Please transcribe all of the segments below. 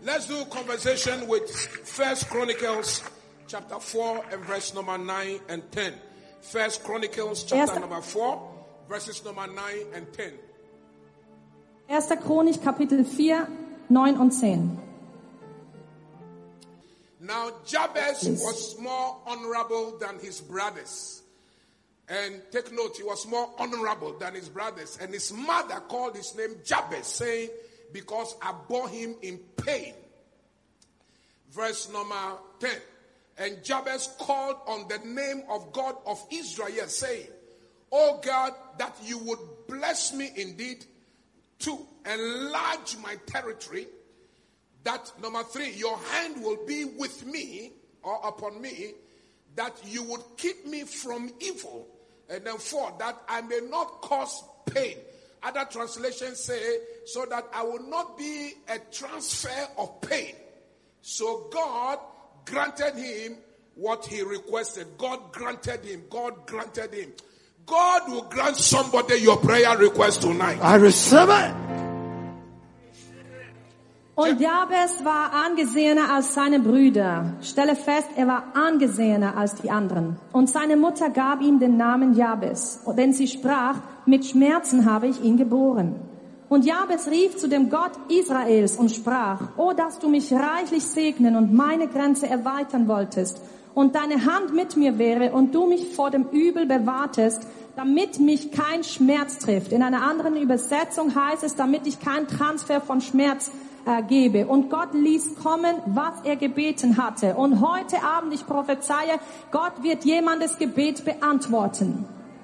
Let's do conversation with 1 Chronicles chapter 4 and verse number 9 and 10. 1 Chronicles chapter number 4, verses number 9 and 10. 1. Chronik, Kapitel 4, 9 und 10. Now Jabez was more honorable than his brothers. And take note, he was more honorable than his brothers. And his mother called his name Jabez, saying, because I bore him in pain. Verse number 10. And Jabez called on the name of God of Israel, saying, O God, that you would bless me indeed to enlarge my territory. That, number 3, your hand will be with me or upon me, that you would keep me from evil. And then 4, that I may not cause pain. Other translations say, so that I will not be a transfer of pain. So God granted him what he requested. God granted him. God granted him. God will grant somebody your prayer request tonight. I receive it. Und Jabez war angesehener als seine Brüder. Stelle fest, er war angesehener als die anderen. Und seine Mutter gab ihm den Namen Jabez, denn sie sprach, mit Schmerzen habe ich ihn geboren. Und Jabez rief zu dem Gott Israels und sprach, O, dass du mich reichlich segnen und meine Grenze erweitern wolltest und deine Hand mit mir wäre und du mich vor dem Übel bewahrtest, damit mich kein Schmerz trifft. In einer anderen Übersetzung heißt es, damit ich keinen Transfer von Schmerz gebe. Und Gott ließ kommen, was er gebeten hatte. Und heute Abend, ich prophezeie, Gott wird jemandes Gebet beantworten.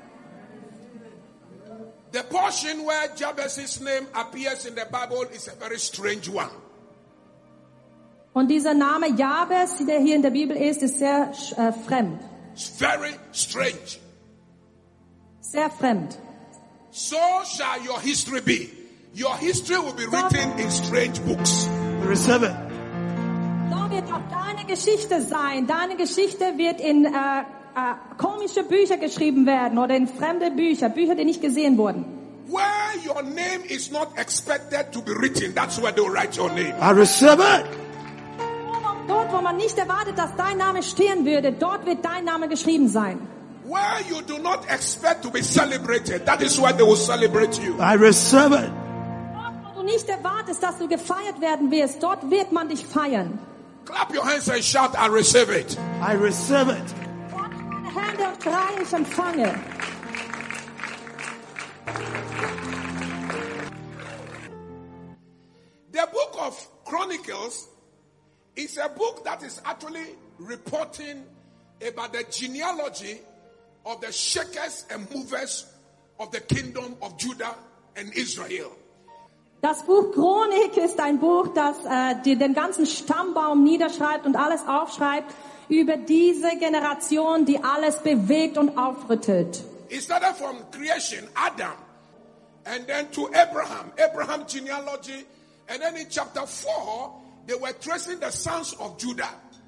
The portion where Jabez's name appears in the Bible is a very strange one. Und dieser Name Jabez, der hier in der Bibel ist sehr fremd. It's very strange. Sehr fremd. So shall your history be. Your history will be written in strange books. Receive it. So wird auch deine Geschichte sein. Deine Geschichte wird in komische Bücher geschrieben werden oder in fremde Bücher, Bücher, die nicht gesehen wurden. Where your name is not expected to be written, that's where they'll write your name. I receive it. Dort, wo man nicht erwartet, dass dein Name stehen würde, dort wird dein Name geschrieben sein. Where you do not expect to be celebrated, that is where they will celebrate you. I receive it. Dort, wo du nicht erwartest, dass du gefeiert werden wirst, dort wird man dich feiern. Clap your hands and shout, I receive it. I receive it. Deine Hände und schreie, ich empfange. The book of Chronicles is a book that is actually reporting about the genealogy of the shakers and movers of the kingdom of Judah and Israel. Das Buch Chronik ist ein Buch, das dir den ganzen Stammbaum niederschreibt und alles aufschreibt über diese Generation, die alles bewegt und aufrüttelt. It started from creation, Adam, and then to Abraham genealogy, and then in chapter 4, they were tracing the sons of Judah.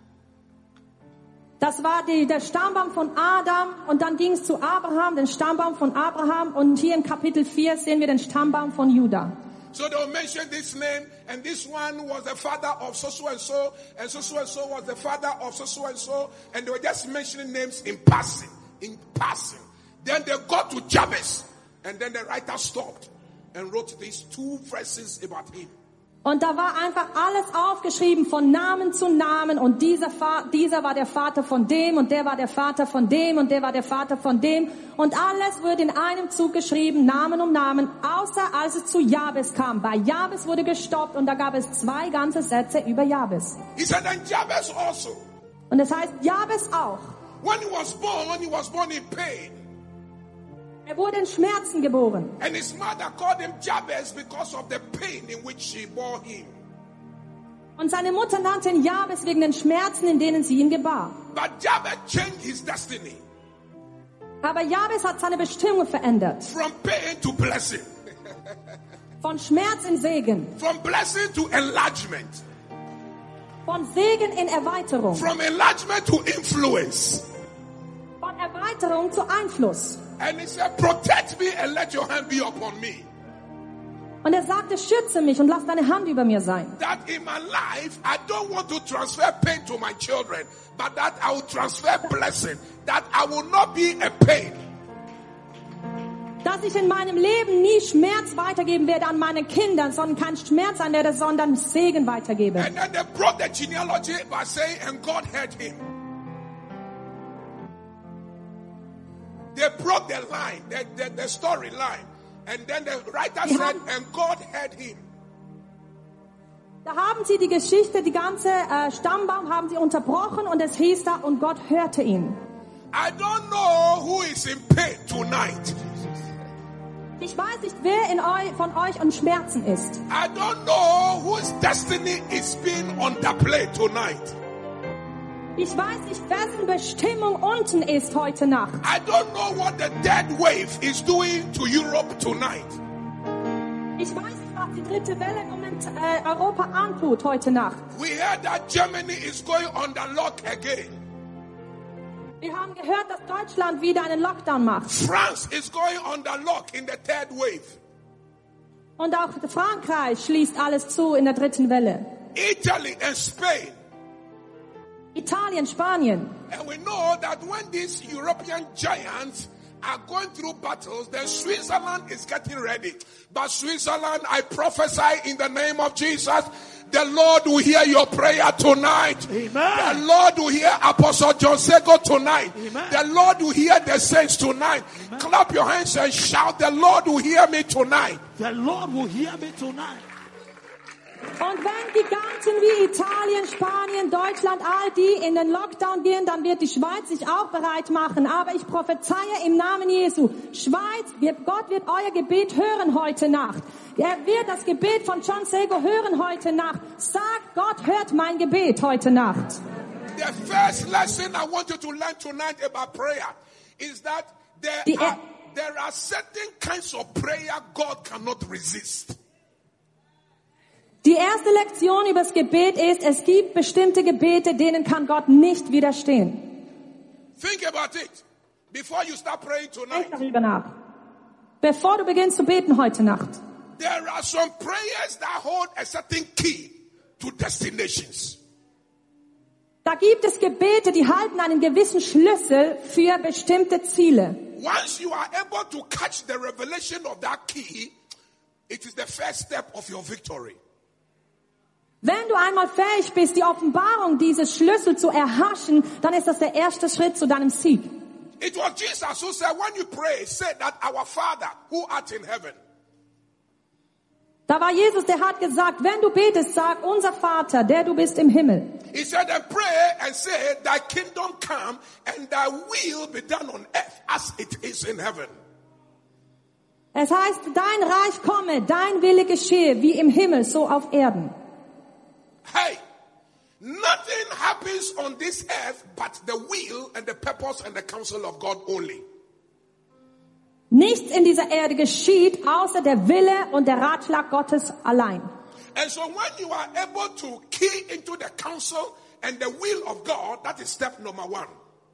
Das war der Stammbaum von Adam und dann ging es zu Abraham, den Stammbaum von Abraham und hier in Kapitel 4 sehen wir den Stammbaum von Judah. So they will mention this name, and this one was the father of so and so, and so was the father of so and so, and they were just mentioning names in passing. Then they got to Jabez, and then the writer stopped and wrote these 2 verses about him. Und da war einfach alles aufgeschrieben von Namen zu Namen und dieser war der Vater von dem und der war der Vater von dem und der war der Vater von dem und alles wurde in einem Zug geschrieben, Namen um Namen, außer als es zu Jabez kam. Bei Jabez wurde gestoppt und da gab es 2 ganze Sätze über Jabez. He said, and Jabez also. Und es heißt Jabez auch. When he was born in pain. Er wurde in Schmerzen geboren. And his mother called him Jabez because of the pain in which she bore him. Und seine Mutter nannte ihn Jabez wegen den Schmerzen, in denen sie ihn gebar. But Jabez changed his destiny. Aber Jabez hat seine Bestimmung verändert. From pain to blessing. Von Schmerz in Segen. From blessing to enlargement. Von Segen in Erweiterung. From enlargement to influence. Von Erweiterung zu Einfluss. And he said, protect me and let your hand be upon me. Und er sagte, schütze mich und lass deine Hand über mir sein. That in my life, I don't want to transfer pain to my children, but that I will transfer blessing. That I will not be a pain. Dass ich in meinem Leben nie Schmerz weitergeben werde an meine Kinder, sondern kein Schmerz an werde, sondern Segen weitergebe. And then they brought the genealogy by saying, and God heard him. They brought the line, the storyline. And then the writer said, and God heard him. Da haben sie die Geschichte, die ganze Stammbaum haben sie unterbrochen und es hieß da, und Gott hörte ihn. I don't know who is in pain tonight. Ich weiß nicht, wer von euch in Schmerzen ist. I don't know whose destiny is being underplayed tonight. Ich weiß nicht, wessen Bestimmung unten ist heute Nacht. I don't know what the third wave is doing to Europe tonight. Ich weiß nicht, was die dritte Welle im Moment Europa antut heute Nacht. We heard that Germany is going under lock again. Wir haben gehört, dass Deutschland wieder einen Lockdown macht. France is going under lock in the third wave. Und auch Frankreich schließt alles zu in der dritten Welle. Italy and Spain. Italien, Spanien. And we know that when these European giants are going through battles, then Switzerland is getting ready. But Switzerland, I prophesy in the name of Jesus, the Lord will hear your prayer tonight. Amen. The Lord will hear Apostle John Sego tonight. Amen. The Lord will hear the saints tonight. Amen. Clap your hands and shout, the Lord will hear me tonight. The Lord will hear me tonight. Und wenn Giganten wie Italien, Spanien, Deutschland, all die in den Lockdown gehen, dann wird die Schweiz sich auch bereit machen. Aber ich prophezeie im Namen Jesu, Schweiz, Gott wird euer Gebet hören heute Nacht. Er wird das Gebet von John Sego hören heute Nacht. Sagt, Gott hört mein Gebet heute Nacht. The first lesson I want you to learn tonight about prayer is that there are certain kinds of prayer God cannot resist. Die erste Lektion über das Gebet ist, es gibt bestimmte Gebete, denen kann Gott nicht widerstehen. Think about it before you start praying tonight. Denk darüber nach. Bevor du beginnst zu beten heute Nacht. There are some prayers that hold a certain key to destinations. Da gibt es Gebete, die halten einen gewissen Schlüssel für bestimmte Ziele. Once you are able to catch the revelation of that key, it is the first step of your victory. Wenn du einmal fähig bist, die Offenbarung dieses Schlüssel zu erhaschen, dann ist das der erste Schritt zu deinem Sieg. It was Jesus who said, when you pray, say that our Father who art in heaven. Da war Jesus, der hat gesagt, wenn du betest, sag, unser Vater, der du bist im Himmel. He said, and pray and say, thy kingdom come and thy will be done on earth as it is in heaven. Es heißt, dein Reich komme, dein Wille geschehe, wie im Himmel, so auf Erden. Hey, nothing happens on this earth but the will and the purpose and the counsel of God only. Nichts in dieser Erde geschieht, außer der Wille und der Ratschlag Gottes allein. And so when you are able to key into the counsel and the will of God, that is step number 1.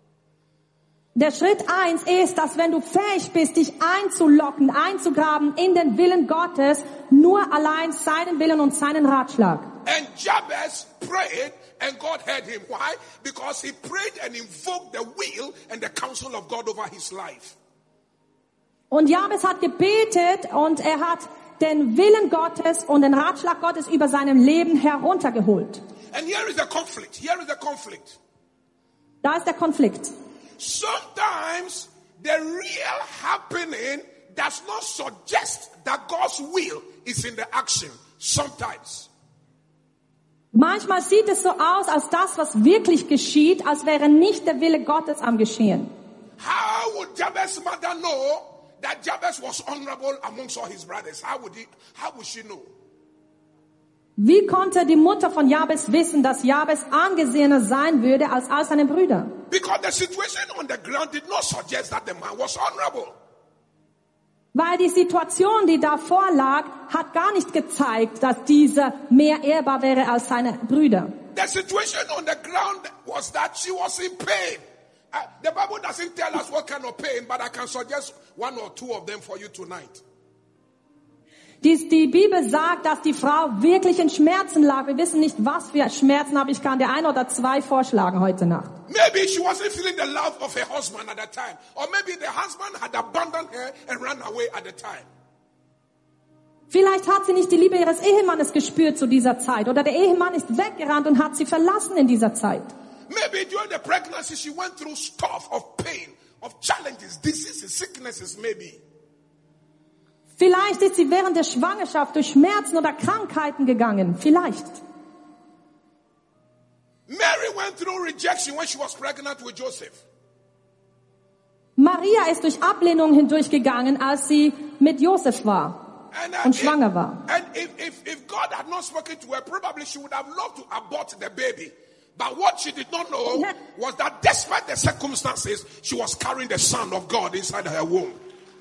Der Schritt 1 ist, dass wenn du fähig bist, dich einzulocken, einzugraben in den Willen Gottes, nur allein seinen Willen und seinen Ratschlag. And Jabez prayed and God heard him. Why? Because he prayed and invoked the will and the counsel of God over his life. Und Jabez hat gebetet und er hat den Willen Gottes und den Ratschlag Gottes über seinem Leben heruntergeholt. And here is the conflict. Here is the conflict. Da ist der Konflikt. Sometimes the real happening does not suggest that God's will is in the action. Sometimes. Manchmal sieht es so aus, als das, was wirklich geschieht, als wäre nicht der Wille Gottes am Geschehen. How would Jabez's mother know that Jabez was honorable amongst all his brothers? How would she know? Wie konnte die Mutter von Jabez wissen, dass Jabez angesehener sein würde als all seine Brüder? Because the situation on the ground did not suggest that the man was honorable. Weil die Situation, die davor lag, hat gar nicht gezeigt, dass dieser mehr ehrbar wäre als seine Brüder. The situation on the ground was that she was in pain. The Bible doesn't tell us what kind of pain, but I can suggest one or two of them for you tonight. Die Bibel sagt, dass die Frau wirklich in Schmerzen lag. Wir wissen nicht, was für Schmerzen, aber ich kann dir 1 oder 2 vorschlagen heute Nacht. Maybe she wasn't feeling the love of her husband at the time. Or maybe the husband had abandoned her and ran away at the time. Vielleicht hat sie nicht die Liebe ihres Ehemannes gespürt zu dieser Zeit. Oder der Ehemann ist weggerannt und hat sie verlassen in dieser Zeit. Maybe during the pregnancy she went through stuff of pain, of challenges, diseases, sicknesses maybe. Vielleicht ist sie während der Schwangerschaft durch Schmerzen oder Krankheiten gegangen. Vielleicht. Mary went through rejection when she was pregnant with Joseph. Maria ist durch Ablehnung hindurchgegangen, als sie mit Josef war und schwanger war. And if God had not spoken to her, probably she would have loved to abort the baby. But what she did not know was that despite the circumstances, she was carrying the Son of God inside her womb.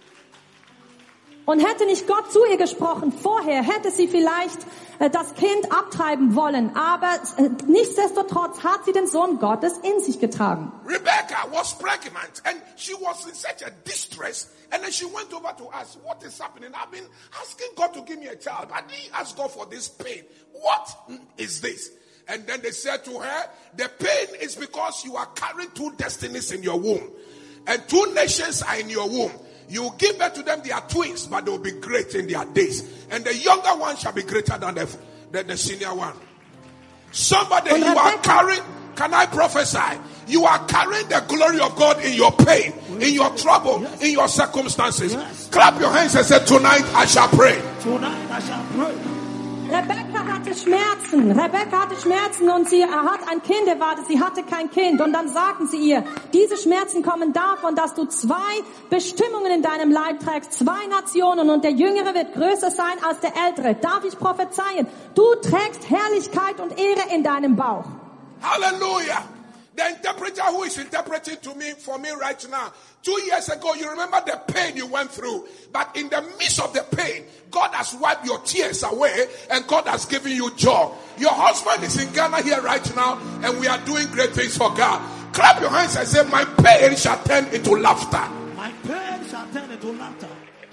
Und hätte nicht Gott zu ihr gesprochen vorher, hätte sie vielleicht das Kind abtreiben wollen. Aber nichtsdestotrotz hat sie den Sohn Gottes in sich getragen. Rebecca was pregnant and she was in such a distress. And then she went over to us. What is happening? I've been asking God to give me a child. I didn't ask God for this pain. What is this? And then they said to her, the pain is because you are carrying 2 destinies in your womb. And 2 nations are in your womb. You give birth to them, they are twins, but they will be great in their days. And the younger one shall be greater than the senior one. Somebody, you are carrying, can I prophesy? You are carrying the glory of God in your pain, in your trouble, in your circumstances. Clap your hands and say, tonight I shall pray. Tonight I shall pray. Rebekka hatte Schmerzen und sie hat ein Kind erwartet, sie hatte kein Kind. Und dann sagten sie ihr, diese Schmerzen kommen davon, dass du 2 Bestimmungen in deinem Leib trägst, 2 Nationen und der Jüngere wird größer sein als der Ältere. Darf ich prophezeien? Du trägst Herrlichkeit und Ehre in deinem Bauch. Hallelujah. The interpreter who is interpreting for me right now, 2 years ago, you remember the pain you went through. But in the midst of the pain, God has wiped your tears away and God has given you joy. Your husband is in Ghana here right now and we are doing great things for God. Clap your hands and say, my pain shall turn into laughter. My pain shall turn into laughter.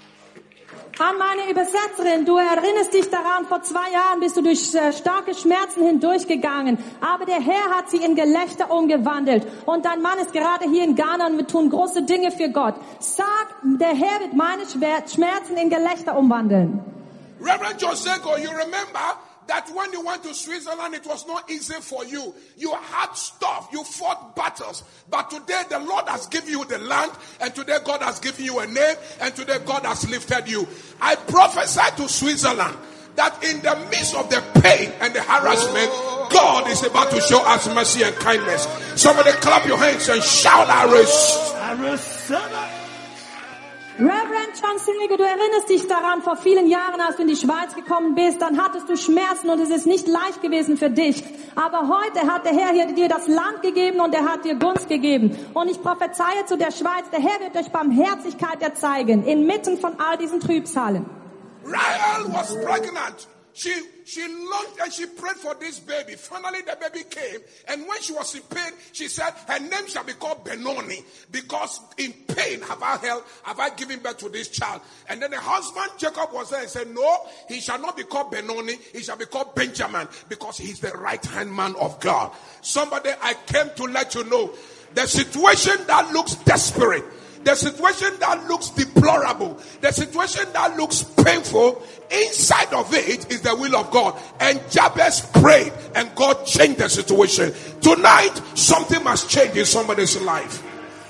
An meine Übersetzerin, du erinnerst dich daran, vor 2 Jahren bist du durch starke Schmerzen hindurchgegangen. Aber der Herr hat sie in Gelächter umgewandelt. Und dein Mann ist gerade hier in Ghana und wir tun große Dinge für Gott. Sag, der Herr wird meine Schmerzen in Gelächter umwandeln. Reverend Josego, you remember that when you went to Switzerland, it was not easy for you. You had stuff, you fought battles. But today the Lord has given you the land, and today God has given you a name, and today God has lifted you. I prophesy to Switzerland that in the midst of the pain and the harassment, God is about to show us mercy and kindness. Somebody clap your hands and shout, I receive it. Reverend John Silge, du erinnerst dich daran, vor vielen Jahren, als du in die Schweiz gekommen bist, dann hattest du Schmerzen und es ist nicht leicht gewesen für dich. Aber heute hat der Herr hier dir das Land gegeben und er hat dir Gunst gegeben. Und ich prophezeie zu der Schweiz, der Herr wird euch Barmherzigkeit erzeigen, inmitten von all diesen Trübsalen. Rahel was pregnant. She longed and she prayed for this baby. Finally, the baby came. And when she was in pain, she said, her name shall be called Benoni. Because in pain have I given birth to this child. And then the husband, Jacob, was there and said, no, he shall not be called Benoni. He shall be called Benjamin. Because he's the right-hand man of God. Somebody, I came to let you know, the situation that looks desperate, the situation that looks deplorable, the situation that looks painful, inside of it is the will of God. And Jabez prayed and God changed the situation. Tonight, something must change in somebody's life.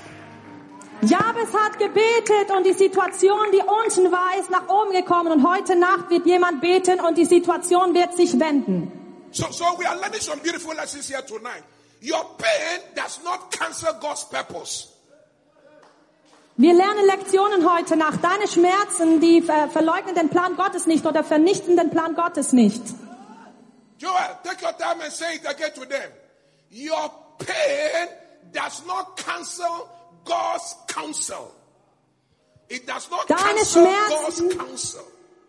Jabez hat gebetet und die Situation, die unten war, ist nach oben gekommen. Und heute Nacht wird jemand beten und die Situation wird sich wenden. So we are learning some beautiful lessons here tonight. Your pain does not cancel God's purpose. Wir lernen Lektionen heute Nacht. Deine Schmerzen, die verleugnen den Plan Gottes nicht oder vernichten den Plan Gottes nicht. Joel, take your time and say it again to them. Your pain does not cancel God's counsel. It does not cancel God's counsel.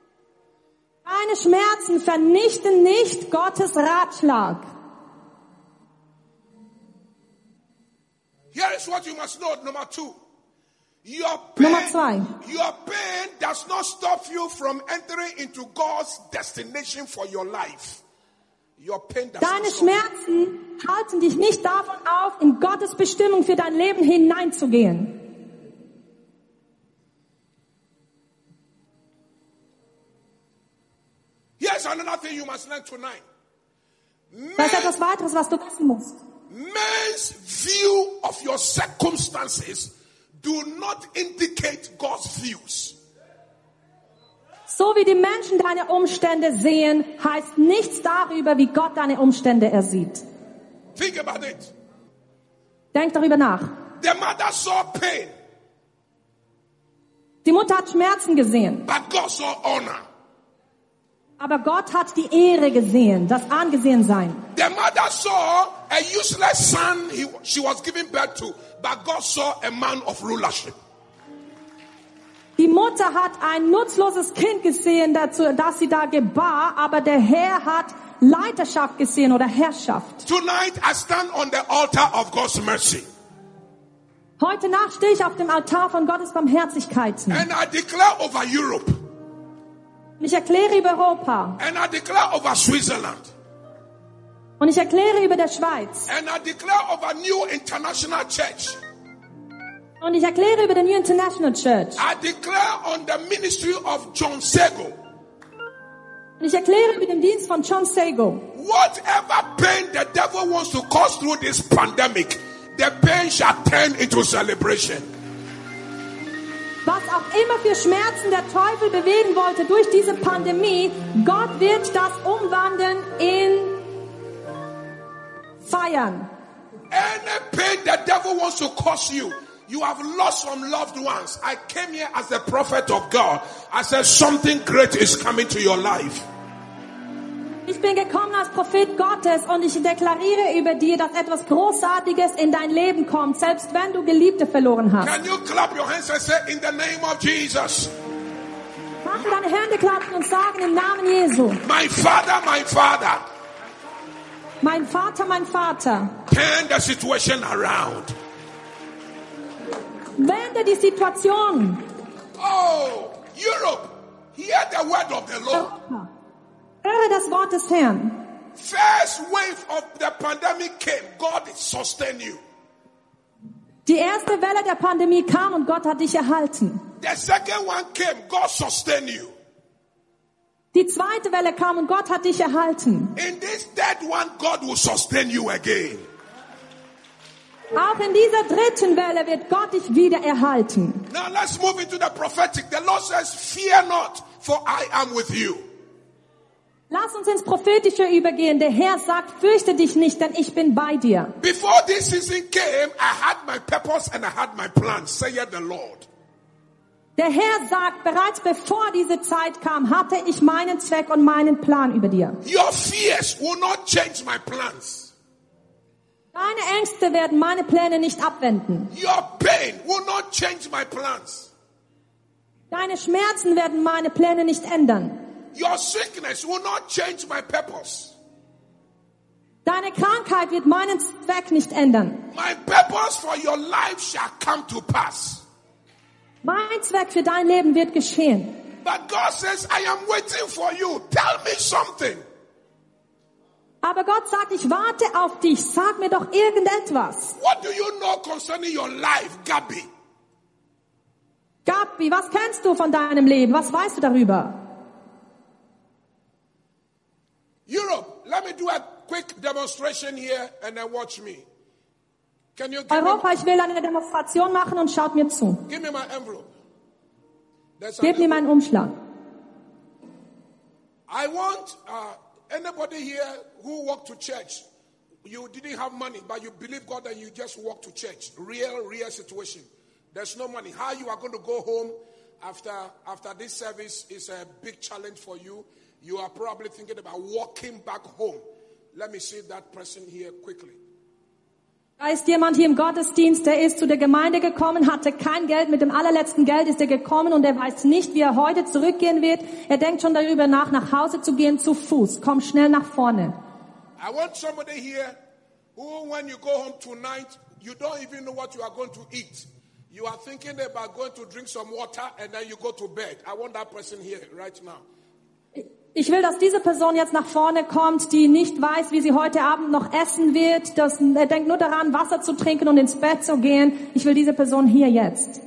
Deine Schmerzen vernichten nicht Gottes Ratschlag. Here is what you must know. Number 2. Nummer 2. Your pain does not stop you from entering into God's destination for your life. Your pain does Deine not stop you. Schmerzen halten dich nicht davon auf, in Gottes Bestimmung für dein Leben hineinzugehen. Here's another thing you must learn tonight. Das ist etwas weiteres, was du wissen musst. Man's view of your circumstances do not indicate God's views. So wie die Menschen deine Umstände sehen, heißt nichts darüber, wie Gott deine Umstände ersieht. Think about it. Denk darüber nach. The mother saw pain, Die Mutter hat Schmerzen gesehen, but God saw honor. aber Gott hat die Ehre gesehen, das Angesehensein. The mother saw a useless son she was giving birth to, but God saw a man of rulership. Die Mutter hat ein nutzloses Kind gesehen, das sie da gebar, aber der Herr hat Leiterschaft gesehen oder Herrschaft. Tonight I stand on the altar of God's mercy. Heute Nacht stehe ich auf dem Altar von Gottes Barmherzigkeiten. And I declare over Europe. Und ich erkläre über Europa. And I declare over Switzerland. Und ich erkläre über der Schweiz. And I declare over New International Church. Und ich erkläre über die New International Church. I declare on the ministry of John Sego. Und ich erkläre über den Dienst von John Sego. Whatever pain the devil wants to cause through this pandemic, the pain shall turn into celebration. Was auch immer für Schmerzen der Teufel bewegen wollte durch diese Pandemie, Gott wird das umwandeln in Feiern. Any pain the devil wants to cause you, you have lost some loved ones. I came here as a prophet of God. I said something great is coming to your life. Ich bin gekommen als Prophet Gottes und ich deklariere über dir, dass etwas Großartiges in dein Leben kommt, selbst wenn du Geliebte verloren hast. Can you clap your hands and say, in the name of Jesus? Mach deine Hände klatschen und sagen im Namen Jesu. My Father, my Father, Mein Vater, mein Vater, turn the situation around. wende die Situation. Oh, Europe, hear the word of the Lord. Europa. Höre das Wort des Herrn. First wave of the pandemic came. God sustained you. Die erste Welle der Pandemie kam und Gott hat dich erhalten. The second one came. God sustained you. Die zweite Welle kam und Gott hat dich erhalten. In this third one, God will sustain you again. Auch in dieser dritten Welle wird Gott dich wieder erhalten. Now let's move into the prophetic. The Lord says, fear not, for I am with you. Lass uns ins Prophetische übergehen. Der Herr sagt, fürchte dich nicht, denn ich bin bei dir. Before this season came, I had my purpose and I had my plans, saith the Lord. Der Herr sagt, bereits bevor diese Zeit kam, hatte ich meinen Zweck und meinen Plan über dir. Your fears will not change my plans. Deine Ängste werden meine Pläne nicht abwenden. Your pain will not change my plans. Deine Schmerzen werden meine Pläne nicht ändern. Your sickness will not change my purpose. Deine Krankheit wird meinen Zweck nicht ändern. My purpose for your life shall come to pass. Mein Zweck für dein Leben wird geschehen. But God says, I am waiting for you. Tell me something. Aber Gott sagt, ich warte auf dich. Sag mir doch irgendetwas. What do you know concerning your life, Gabby? Gabi, was kennst du von deinem Leben? Was weißt du darüber? Europe, let me do a quick demonstration here and then watch me. Can you give Europa, ich will eine Demonstration machen und schaut mir zu. give me my envelope? There's Gebt mir an meinen Umschlag. I want anybody here who walked to church. You didn't have money, but you believe God and you just walked to church. Real situation. There's no money. How you are going to go home after this service is a big challenge for you. You are probably thinking about walking back home. Let me see that person here quickly. Da ist jemand hier im Gottesdienst, der ist zu der Gemeinde gekommen, hatte kein Geld, mit dem allerletzten Geld ist er gekommen und er weiß nicht, wie er heute zurückgehen wird. Er denkt schon darüber nach Hause zu gehen zu Fuß. Komm schnell nach vorne. I want somebody here who, when you go home tonight, you don't even know what you are going to eat. You are thinking about going to drink some water and then you go to bed. I want that person here right now. Ich will, dass diese Person jetzt nach vorne kommt, die nicht weiß, wie sie heute Abend noch essen wird. Er denkt nur daran, Wasser zu trinken und ins Bett zu gehen. Ich will diese Person hier jetzt.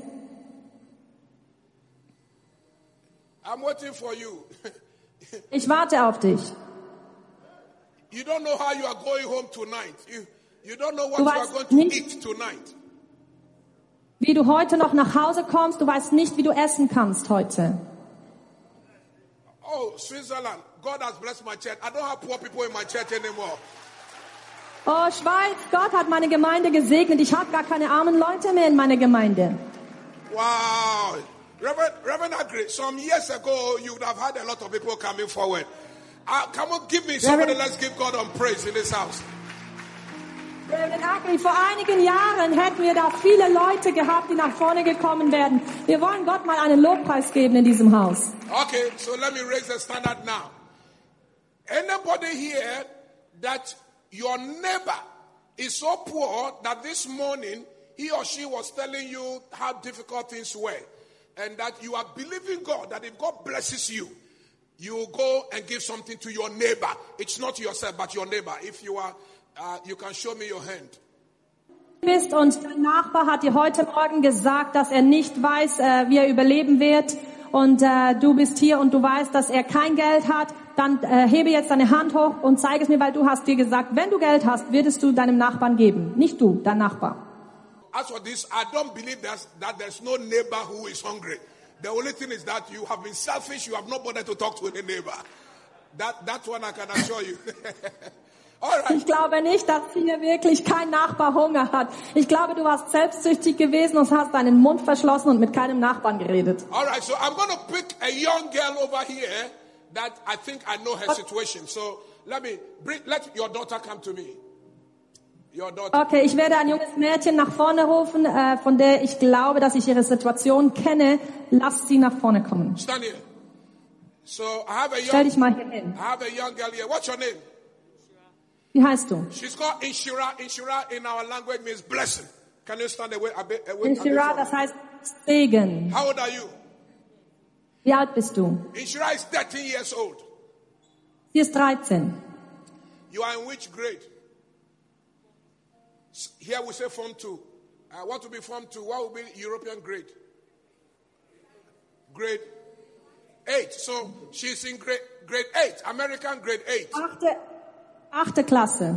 I'm waiting for you. Ich warte auf dich. You don't know how you are going home tonight. You don't know what you are going to eat tonight. Wie du heute noch nach Hause kommst, du weißt nicht, wie du essen kannst heute. Oh, Switzerland, God has blessed my church. I don't have poor people in my church anymore. Oh, Schweiz, Gott hat meine Gemeinde gesegnet. Ich habe gar keine armen Leute mehr in meiner Gemeinde. Wow. Reverend Agri, some years ago, you would have had a lot of people coming forward. Come on, give me somebody, let's give God on praise in this house. Reverend Agri, vor einigen Jahren hätten wir da viele Leute gehabt, die nach vorne gekommen wären. Wir wollen Gott mal einen Lobpreis geben in diesem Haus. Okay, so let me raise the standard now. Anybody here that your neighbor is so poor that this morning he or she was telling you how difficult things were, and that you are believing God that if God blesses you, you will go and give something to your neighbor. It's not yourself, but your neighbor. If you are, you can show me your hand. Bist und dein Nachbar hat dir heute Morgen gesagt, dass er nicht weiß, wie er überleben wird, und du bist hier und du weißt, dass er kein Geld hat, dann hebe jetzt deine Hand hoch und zeige es mir, weil du hast dir gesagt, wenn du Geld hast, würdest du deinem Nachbarn geben. Nicht du, dein Nachbar. As for this, I don't believe that there's no neighbor who is hungry. The only thing is that you have been selfish, you have not bothered to talk to any neighbor. That's one I can assure you. All right. Ich glaube nicht, dass hier wirklich kein Nachbar Hunger hat. Ich glaube, du warst selbstsüchtig gewesen und hast deinen Mund verschlossen und mit keinem Nachbarn geredet. All right, so I'm going to pick a young girl over here that I think I know her situation. So let your daughter come to me. Your daughter. Okay, ich werde ein junges Mädchen nach vorne rufen, von der ich glaube, dass ich ihre Situation kenne. Lass sie nach vorne kommen. Stand here. So Stell dich mal hier hin. I have a young girl here. What's your name? Wie heißt du? She's called Inshira. Inshira in our language means blessing. Can you stand away? Inshira, das heißt Segen. How old are you? Wie alt bist du? Inshira is 13 years old. Sie ist 13. You are in which grade? Here we say Form 2. I want to be Form 2. What will be European grade? Grade 8. So she's in grade 8. American grade 8. Achte Klasse.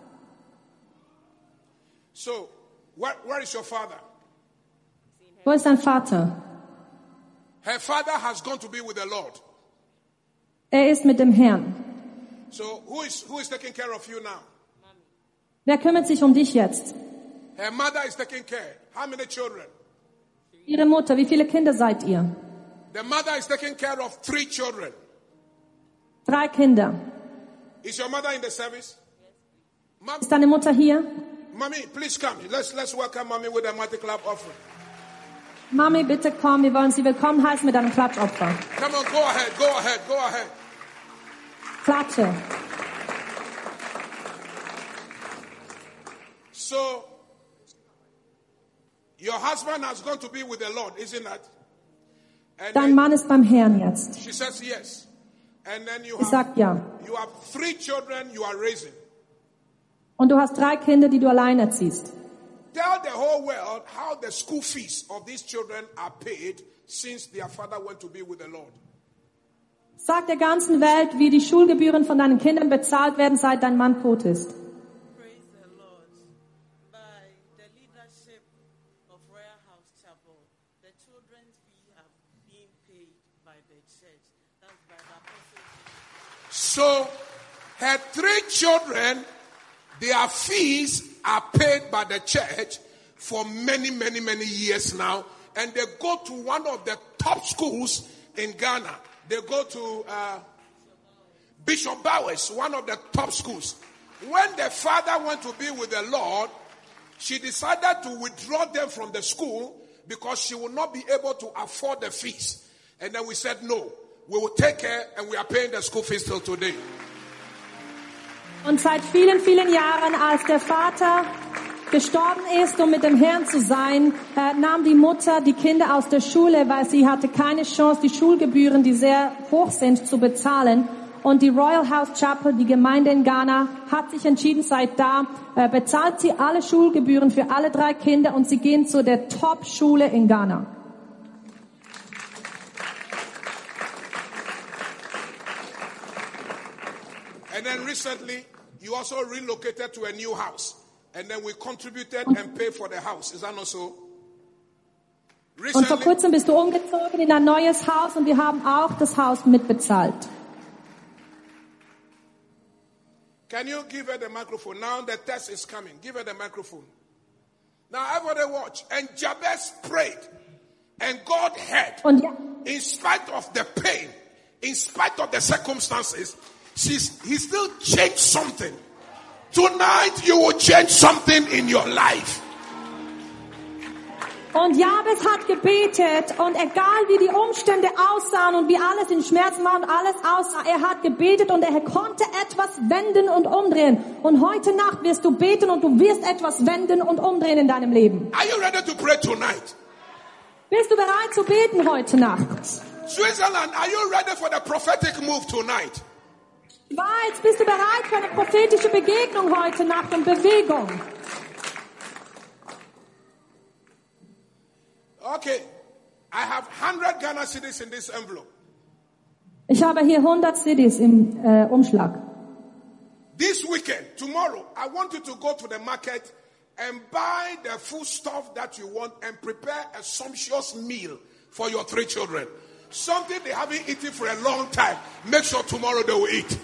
So, where is your father? Wo ist dein Vater? Her father has gone to be with the Lord. Er ist mit dem Herrn. So, who is taking care of you now? Wer kümmert sich um dich jetzt? Her mother is taking care. How many children? Ihre Mutter. Wie viele Kinder seid ihr? The mother is taking care of 3 children. 3 Kinder. Is your mother in the service? Mom, Ist deine Mutter hier? Mommy, please come. Let's welcome Mommy with a mighty clap offering. Mami, bitte komm. Wir wollen Sie willkommen heißen mit einem Klatschopfer. Come on, go ahead. Klatsche. So, your husband has gone to be with the Lord, isn't that? And Dein Mann ist beim Herrn jetzt. she says yes. And then you Ich sag ja. have 3 children you are raising. Und du hast 3 Kinder, die du allein erziehst. Tell the whole world how the school fees of these children are paid since their father went to be with the Lord. Sag der ganzen Welt, wie die Schulgebühren von deinen Kindern bezahlt werden, seit dein Mann tot ist. Praise the Lord. By the leadership of Royal House Chapel, the children's fee have been paid by the church. That's by the apostle. So, her 3 children, their fees are paid by the church for many, many, many years now. And they go to one of the top schools in Ghana. They go to Bishop Bowers, one of the top schools. When the father went to be with the Lord, she decided to withdraw them from the school because she would not be able to afford the fees. And then we said, no, we will take care, and we are paying the school fees till today. Und seit vielen, vielen Jahren, als der Vater gestorben ist, um mit dem Herrn zu sein, nahm die Mutter die Kinder aus der Schule, weil sie hatte keine Chance, die Schulgebühren, die sehr hoch sind, zu bezahlen. Und die Royal House Chapel, die Gemeinde in Ghana, hat sich entschieden, seit da bezahlt sie alle Schulgebühren für alle 3 Kinder und sie gehen zu der Top-Schule in Ghana. And then recently, you also relocated to a new house. And then we contributed and paid for the house. Is that not so? Und vor kurzem bist du umgezogen in ein neues Haus und wir haben auch das Haus mitbezahlt. Can you give her the microphone? Now the test is coming. Give her the microphone. Now everybody watch. And Jabez prayed. And God heard. Und ja, In spite of the pain, in spite of the circumstances, he still changed something. Tonight you will change something in your life. und Jabez hat gebetet und egal wie die Umstände aussahen und wie alles in Schmerzen war und alles aussah, er hat gebetet und er konnte etwas wenden und umdrehen. Und heute Nacht wirst du beten und du wirst etwas wenden und umdrehen in deinem Leben. Are you ready to pray tonight? Bist du bereit zu beten heute Nacht? Switzerland, are you ready for the prophetic move tonight? Schweiz, bist du bereit für eine prophetische Begegnung heute Nacht und Bewegung? Okay. I have 100 Ghana cedis in this envelope. Ich habe hier 100 CDs im Umschlag. This weekend, tomorrow, I want you to go to the market and buy the food stuff that you want and prepare a sumptuous meal for your 3 children. Something they haven't eaten for a long time. Make sure tomorrow they will eat.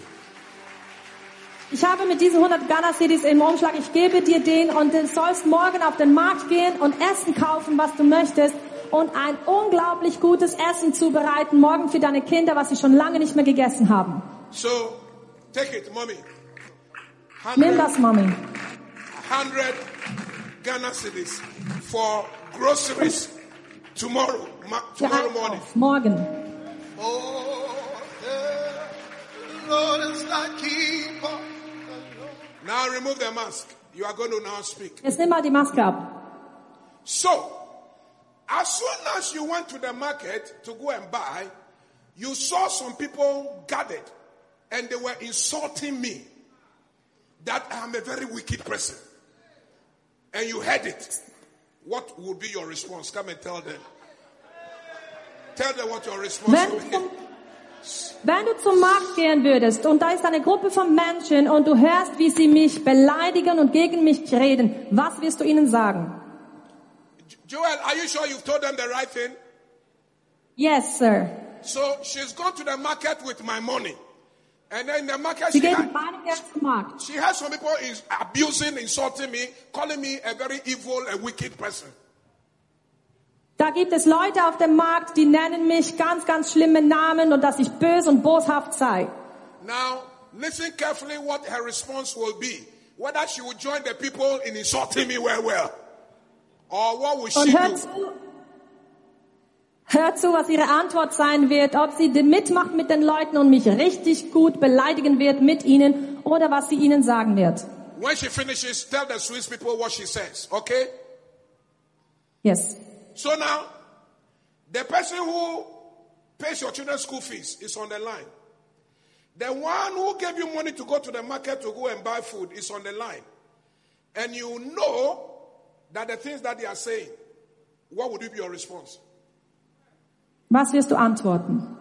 Ich habe mit diesen 100 Ghana-CDs im Umschlag, ich gebe dir den und du sollst morgen auf den Markt gehen und Essen kaufen, was du möchtest und ein unglaublich gutes Essen zubereiten, morgen für deine Kinder, was sie schon lange nicht mehr gegessen haben. So, take it, mommy. Nimm das, Mami. 100 Ghana cedis for groceries tomorrow, Für tomorrow morning. Einkauf, morgen. Oh, the Lord is thy keeper. Now remove the mask. You are going to now speak. Jetzt nimm mal die Maske ab. So, as soon as you went to the market to go and buy, you saw some people gathered and they were insulting me that I am a very wicked person. And you heard it. What would be your response? Come and tell them. Tell them what your response would be. Wenn du zum Markt gehen würdest und da ist eine Gruppe von Menschen und du hörst, wie sie mich beleidigen und gegen mich reden, was wirst du ihnen sagen? Joel, are you sure you've told them the right thing? Yes, sir. So she's gone to the market with my money. And then in the market Sie she gehen had, mit meinem Geld zum Markt. she has some people abusing, insulting me, calling me a very evil, a wicked person. Da gibt es Leute auf dem Markt, die nennen mich ganz, ganz schlimme Namen und dass ich böse und boshaft sei. Now, listen carefully what her response will be. Whether she will join the people in insulting me well. Or what will she Und do? hört zu, was ihre Antwort sein wird, ob sie mitmacht mit den Leuten und mich richtig gut beleidigen wird mit ihnen oder was sie ihnen sagen wird. When she finishes, tell the Swiss people what she says, okay? Yes. So now, the person who pays your children's school fees is on the line. The one who gave you money to go to the market to go and buy food is on the line. And you know that the things that they are saying, what would be your response? Was wirst du antworten?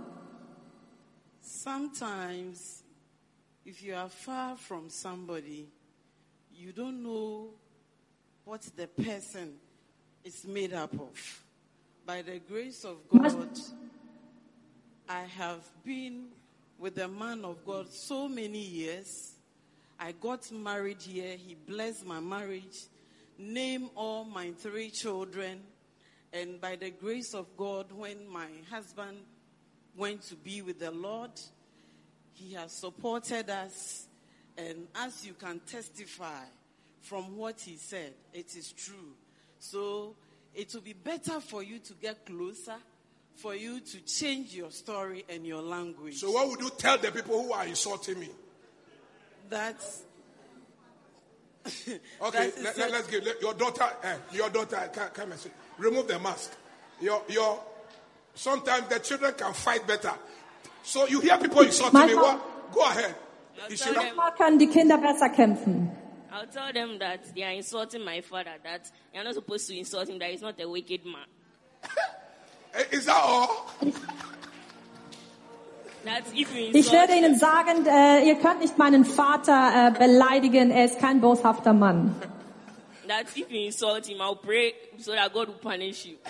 Sometimes, if you are far from somebody, you don't know what the person is made up of. By the grace of God, I have been with the man of God so many years. I got married here. He blessed my marriage, named all my 3 children. And by the grace of God, when my husband went to be with the Lord, he has supported us. And as you can testify from what he said, it is true. So it will be better for you to get closer, for you to change your story and your language. So what would you tell the people who are insulting me? That Okay, That is let's give your daughter. Come and see. Remove the mask. Your. Sometimes the children can fight better. So you hear people insulting me. What? Go ahead. You should not. Manchmal können die Kinder besser kämpfen. I'll tell them that they are insulting my father, that they are not supposed to insult him, that he's not a wicked man. Is that all? That if you Ich insult werde Ihnen him, sagen, ihr könnt nicht meinen Vater beleidigen, er ist kein boshafter Mann. that if you insult him, I'll pray so that God will punish you.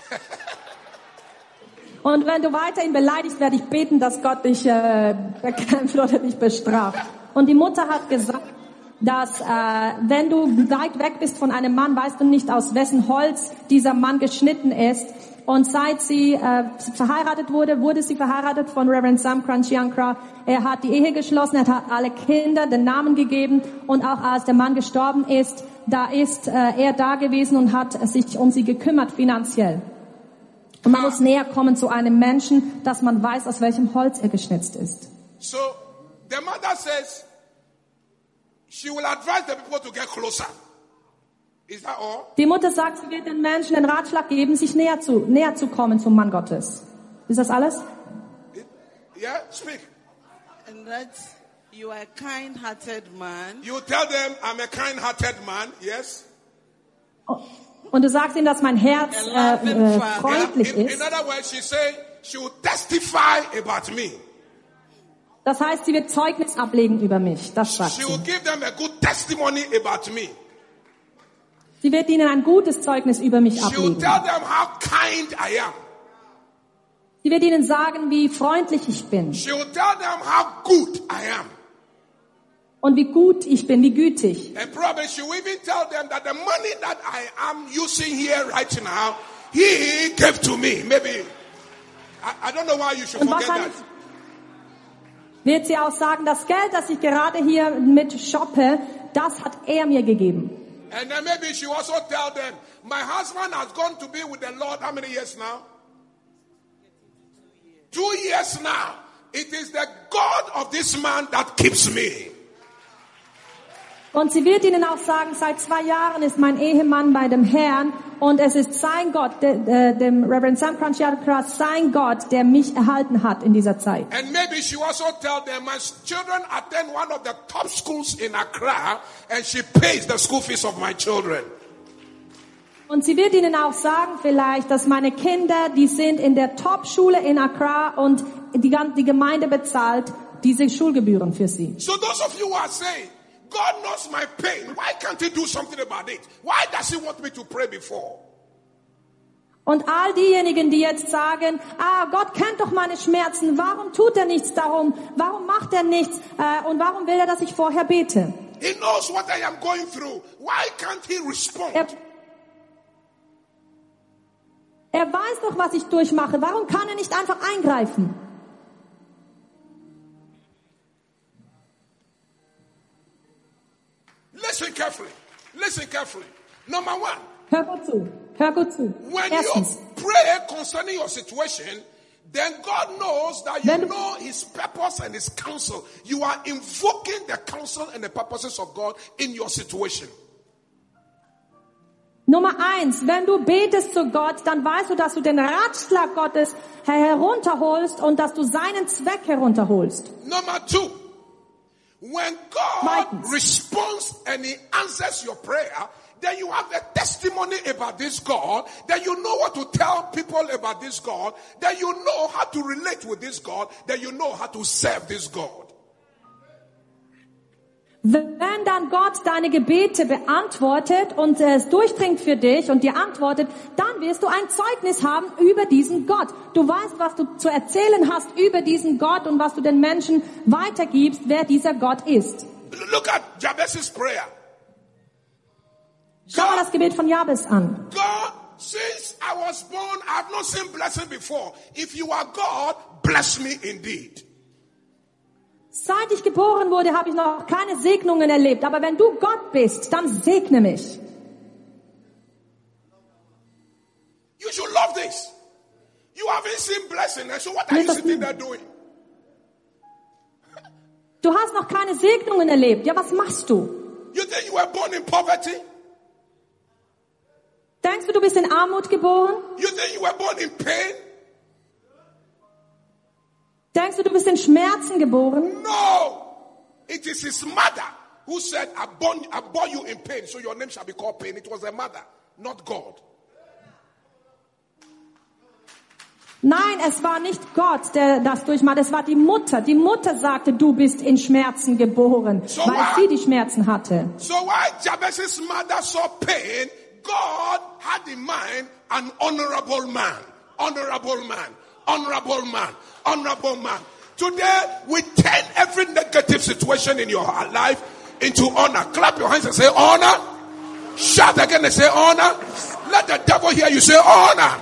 Und wenn du weiter ihn beleidigst, werde ich beten, dass Gott dich bekämpft oder dich bestraft. Und die Mutter hat gesagt, dass wenn du weit weg bist von einem Mann, weißt du nicht, aus wessen Holz dieser Mann geschnitten ist. Und seit sie verheiratet wurde sie verheiratet von Reverend Sam Kranchiankra. Er hat die Ehe geschlossen, er hat alle Kinder den Namen gegeben. Und auch als der Mann gestorben ist, da ist er da gewesen und hat sich um sie gekümmert finanziell. Und man muss näher kommen zu einem Menschen, dass man weiß, aus welchem Holz er geschnitzt ist. So the mother says she will advise the people to get closer. Is that all? Die Mutter sagt, sie wird den Menschen den Ratschlag geben, sich näher zu kommen zum Mann Gottes. Ist das alles? Yeah, speak. And that you are a kind-hearted man. You tell them I'm a kind-hearted man. Yes. Und du sagst ihm, dass mein Herz freundlich In ist. other words, she say she will testify about me. Das heißt, sie wird Zeugnis ablegen über mich. Das sagt She will sie. give them a good testimony about me. Sie wird ihnen ein gutes Zeugnis über mich She will ablegen. tell them how kind I am. Sie wird ihnen sagen, wie freundlich ich bin She will tell them how good I am. und wie gut ich bin, wie gütig. And probably she will even tell them that the money that I am using here right now, he gave to me. Maybe, I don't know why you should Und forget that. wahrscheinlich wird sie auch sagen, das Geld, das ich gerade hier mit shoppe, das hat er mir gegeben. And then maybe she will also tell them, my husband has gone to be with the Lord how many years now? 2 years now. It is the God of this man that keeps me. Und sie wird ihnen auch sagen, seit 2 Jahren ist mein Ehemann bei dem Herrn und es ist sein Gott, dem Reverend Sam Kranchiankra, sein Gott, der mich erhalten hat in dieser Zeit. And maybe she will also tell them, my children attend one of the top schools in Accra and she pays the school fees of my children. Und sie wird ihnen auch sagen vielleicht, dass meine Kinder, die sind in der Top-Schule in Accra und die Gemeinde bezahlt diese Schulgebühren für sie. So those of you who are saying, God knows my pain, why can't he do something about it? Why does he want me to pray before? Und all diejenigen, die jetzt sagen, Gott kennt doch meine Schmerzen, warum tut er nichts darum? Warum macht er nichts? Und warum will er, dass ich vorher bete? He knows what I am going through. Why can't he respond? Er weiß doch, was ich durchmache. Warum kann er nicht einfach eingreifen? Listen carefully. Listen carefully. Number one, Hör gut zu. Hör gut zu. when Erstens, you pray concerning your situation, then God knows that you Wenn- know his purpose and his counsel. You are invoking the counsel and the purposes of God in your situation. Nummer 1, wenn du betest zu Gott, dann weißt du, dass du den Ratschlag Gottes herunterholst und dass du seinen Zweck herunterholst. Number two, when God Zweitens. responds and he answers your prayer, then you have a testimony about this God, then you know what to tell people about this God, then you know how to relate with this God, then you know how to serve this God. Wenn dann Gott deine Gebete beantwortet und es durchdringt für dich und dir antwortet, dann wirst du ein Zeugnis haben über diesen Gott. Du weißt, was du zu erzählen hast über diesen Gott und was du den Menschen weitergibst, wer dieser Gott ist. Look at Jabez's prayer. Schau mal das Gebet von Jabez an. God, since I was born, I have not seen blessing before. If you are God, bless me indeed. Seit ich geboren wurde, habe ich noch keine Segnungen erlebt. Aber wenn du Gott bist, dann segne mich. You should love this. You haven't seen blessing, and so what are you sitting there doing? Du hast noch keine Segnungen erlebt. Ja, was machst du? You think you were born in poverty? Denkst du, du bist in Armut geboren? You think you were born in pain? Denkst du, du bist in Schmerzen geboren? No. It is his mother who said, I bore you in pain, so your name shall be called pain. It was the mother, not God. Nein, es war nicht Gott, der das durchmacht. Es war die Mutter. Die Mutter sagte, du bist in Schmerzen geboren, So weil what? sie die Schmerzen hatte. So while Jabez's mother saw pain, God had in mind an honorable man. Honorable man. Honorable man. Honorable man. Today, we turn every negative situation in your life into honor. Clap your hands and say honor. Shout again and say honor. Let the devil hear you say honor.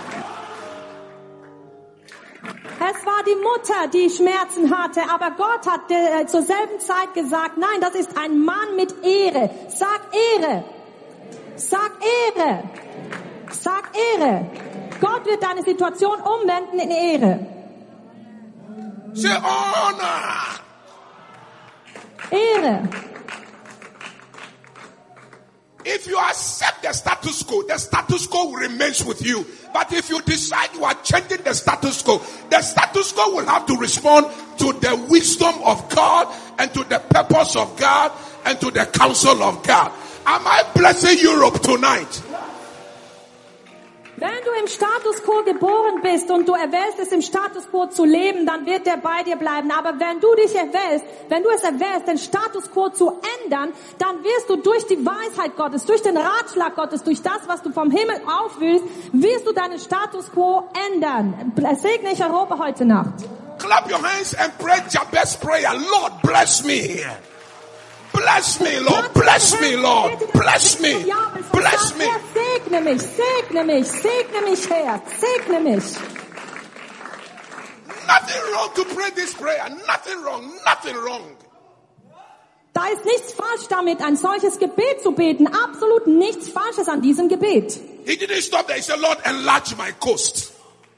Es war die Mutter, die Schmerzen hatte, aber Gott hat zur selben Zeit gesagt, nein, das ist ein Mann mit Ehre. Sag Ehre. Sag Ehre. Sag Ehre. Gott wird deine Situation umwenden in Ehre. Say honor. Ehre. If you accept the status quo remains with you. But if you decide you are changing the status quo will have to respond to the wisdom of God and to the purpose of God and to the counsel of God. Am I blessing Europe tonight? Wenn du im Status quo geboren bist und du erwählst es im Status quo zu leben, dann wird der bei dir bleiben. Aber wenn du es erwählst, den Status quo zu ändern, dann wirst du durch die Weisheit Gottes, durch den Ratschlag Gottes, durch das, was du vom Himmel aufwühlst, wirst du deinen Status quo ändern. Segne ich Europa heute Nacht. Clap your hands and pray Jabez prayer. Lord, bless me here. Bless me, Lord. Bless me, Lord. Bless me. Bless me. Segne mich, segne mich, segne mich, Herr. Segne mich. Nothing wrong to pray this prayer. Nothing wrong. Nothing wrong. Da ist nichts falsch damit, ein solches Gebet zu beten. Absolut nichts Falsches an diesem Gebet. He didn't stop there. He said, Lord, enlarge my coast.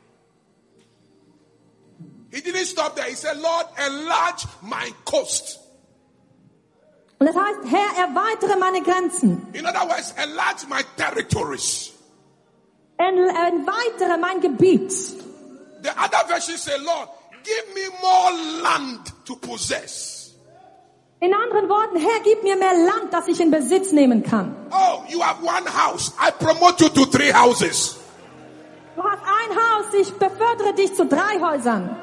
He didn't stop there. He said, Lord, enlarge my coast. Und das heißt, Herr, erweitere meine Grenzen. In other words, enlarge my territories. Erweitere mein Gebiet. The other versions say, Lord, give me more land to possess. In anderen Worten, Herr, gib mir mehr Land, das ich in Besitz nehmen kann. Oh, you have one house. I promote you to 3 houses. Du hast ein Haus, ich befördere dich zu 3 Häusern.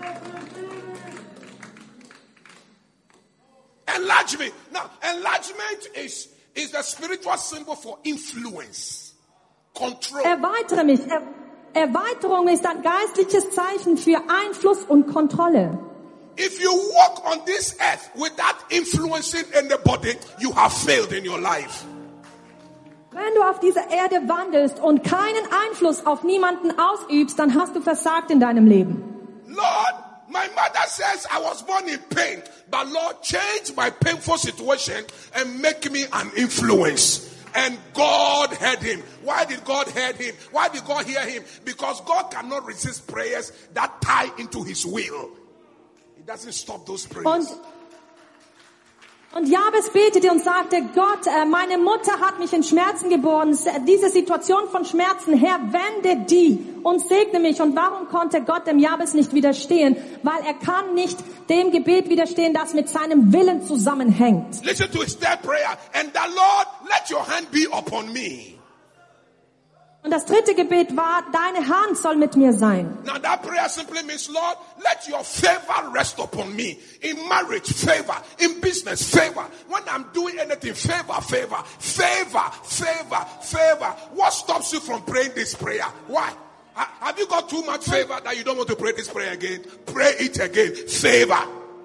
Enlarge me. Now, enlargement is the spiritual symbol for influence, control. Erweitere mich. Erweiterung ist ein geistliches Zeichen für Einfluss und Kontrolle. If you walk on this earth without influencing anybody, you have failed in your life. Wenn du auf dieser Erde wandelst und keinen Einfluss auf niemanden ausübst, dann hast du versagt in deinem Leben. Lord, my mother says I was born in pain, but Lord, change my painful situation and make me an influence. And God heard him. Why did God hear him? Why did God hear him? Because God cannot resist prayers that tie into his will. He doesn't stop those prayers. Und Jabez betete und sagte, Gott, meine Mutter hat mich in Schmerzen geboren. Diese Situation von Schmerzen, Herr, wende die und segne mich. Und warum konnte Gott dem Jabez nicht widerstehen? Weil er kann nicht dem Gebet widerstehen, das mit seinem Willen zusammenhängt. Listen to his third prayer. And the Lord, let your hand be upon me. Und das dritte Gebet war, deine Hand soll mit mir sein. Now that prayer simply means, Lord, let your favor rest upon me. In marriage, favor. In business, favor. When I'm doing anything, favor, favor, favor, favor, favor. What stops you from praying this prayer? Why? Have you got too much favor that you don't want to pray this prayer again? Pray it again. Favor.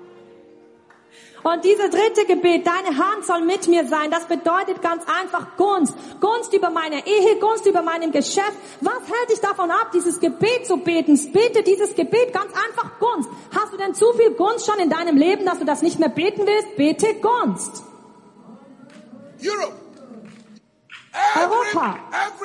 Und dieses dritte Gebet, deine Hand soll mit mir sein, das bedeutet ganz einfach Gunst. Gunst über meine Ehe, Gunst über meinem Geschäft. Was hält dich davon ab, dieses Gebet zu beten? Bete dieses Gebet, ganz einfach Gunst. Hast du denn zu viel Gunst schon in deinem Leben, dass du das nicht mehr beten willst? Bete Gunst. Europe. Europa. Every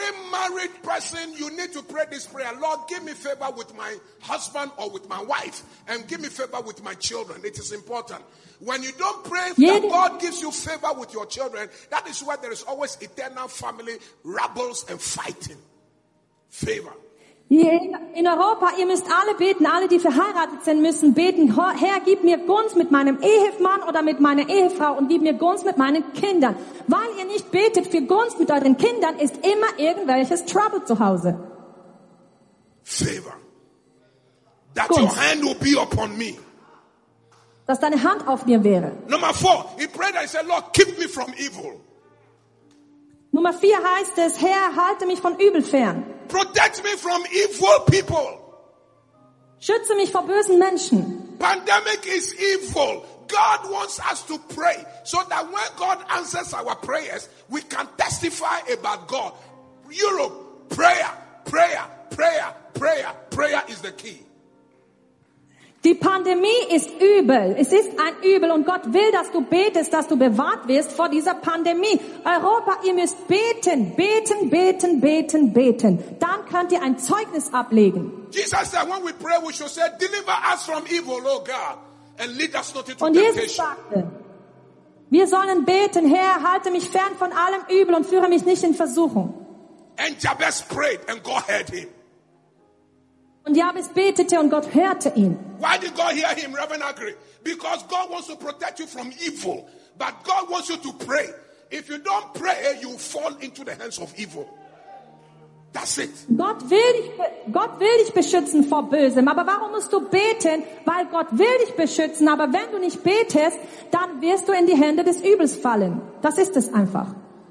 married person, you need to pray this prayer. Lord, give me favor with my husband or with my wife, and give me favor with my children. It is important. When you don't pray that God gives you favor with your children, that is why there is always eternal family troubles and fighting. Favor. Hier in Europa, ihr müsst alle beten, alle, die verheiratet sind, müssen beten, Herr, gib mir Gunst mit meinem Ehemann oder mit meiner Ehefrau und gib mir Gunst mit meinen Kindern. Weil ihr nicht betet für Gunst mit euren Kindern, ist immer irgendwelches Trouble zu Hause. Favor. That Gunst. your hand will be upon me. Dass deine Hand auf mir wäre. Number 4, he prayed and he said, Lord, keep me from evil. Nummer 4 heißt es, Herr, halte mich von Übel fern. Protect me from evil people. Schütze mich vor bösen Menschen. Pandemic is evil. God wants us to pray so that when God answers our prayers, we can testify about God. Europe, prayer, prayer, prayer, prayer. Prayer is the key. Die Pandemie ist übel. Es ist ein Übel und Gott will, dass du betest, dass du bewahrt wirst vor dieser Pandemie. Europa, ihr müsst beten, beten, beten, beten, beten. Dann könnt ihr ein Zeugnis ablegen. Jesus said when we pray, we should say, deliver us from evil, oh God, and lead us not into Und Jesus temptation. sagte, wir sollen beten, Herr, halte mich fern von allem Übel und führe mich nicht in Versuchung. And Jabez prayed and God heard him. Und Jabez betete und Gott hörte ihn. Why did God hear him, Reverend Agri? Because God wants to protect you from evil. But God wants you to pray. If you don't pray, you fall into the hands of evil. That's it. Gott will dich beschützen vor Bösem. Aber warum musst du beten? Weil Gott will dich beschützen. Aber wenn du nicht betest, dann wirst du in die Hände des Übels fallen. Das ist es einfach.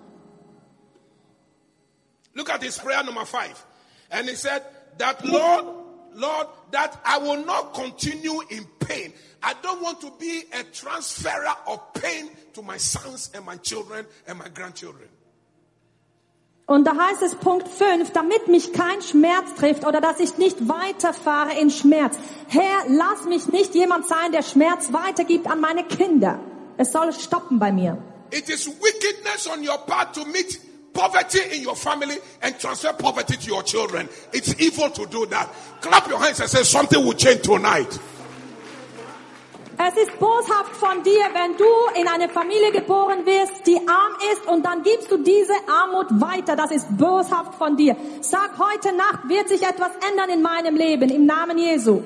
Look at his prayer number 5. And he said that, Lord, that I will not continue in pain. I don't want to be a transferer of pain to my sons and my children and my grandchildren. Und da heißt es Punkt 5, damit mich kein Schmerz trifft oder dass ich nicht weiterfahre in Schmerz. Herr, lass mich nicht jemand sein, der Schmerz weitergibt an meine Kinder. Es soll stoppen bei mir. It is wickedness on your part to meet poverty in your family and transfer poverty to your children. It's evil to do that. Clap your hands and say something will change tonight. Es ist boshaft von dir, wenn du in eine Familie geboren wirst, die arm ist und dann gibst du diese Armut weiter. Das ist boshaft von dir. Sag, heute Nacht wird sich etwas ändern in meinem Leben, im Namen Jesu.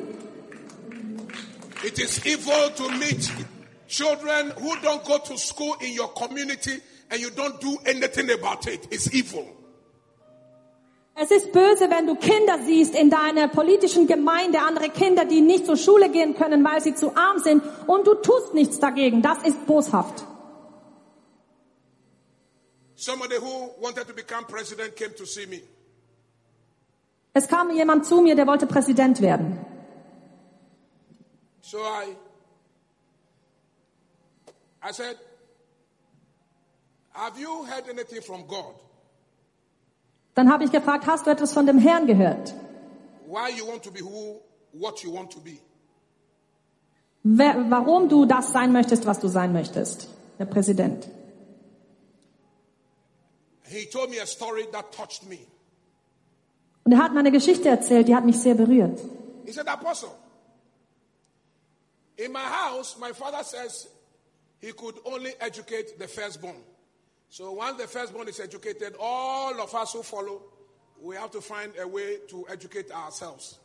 It is evil to meet children who don't go to school in your community and you don't do anything about it. It's evil. Es ist böse, wenn du Kinder siehst in deiner politischen Gemeinde, andere Kinder, die nicht zur Schule gehen können, weil sie zu arm sind, und du tust nichts dagegen. Das ist boshaft. Somebody who wanted to become president came to see me. Es kam jemand zu mir, der wollte Präsident werden. So I said, have you heard anything from God? Dann habe ich gefragt, hast du etwas von dem Herrn gehört? Why you want to be what you want to be? Warum du das sein möchtest, was du sein möchtest, der Präsident. He told me a story that touched me. Und er hat mir eine Geschichte erzählt, die hat mich sehr berührt. He said, Apostle, in my house, my father says he could only educate the firstborn. So once the firstborn is educated, all of us who follow, we have to find a way to educate ourselves.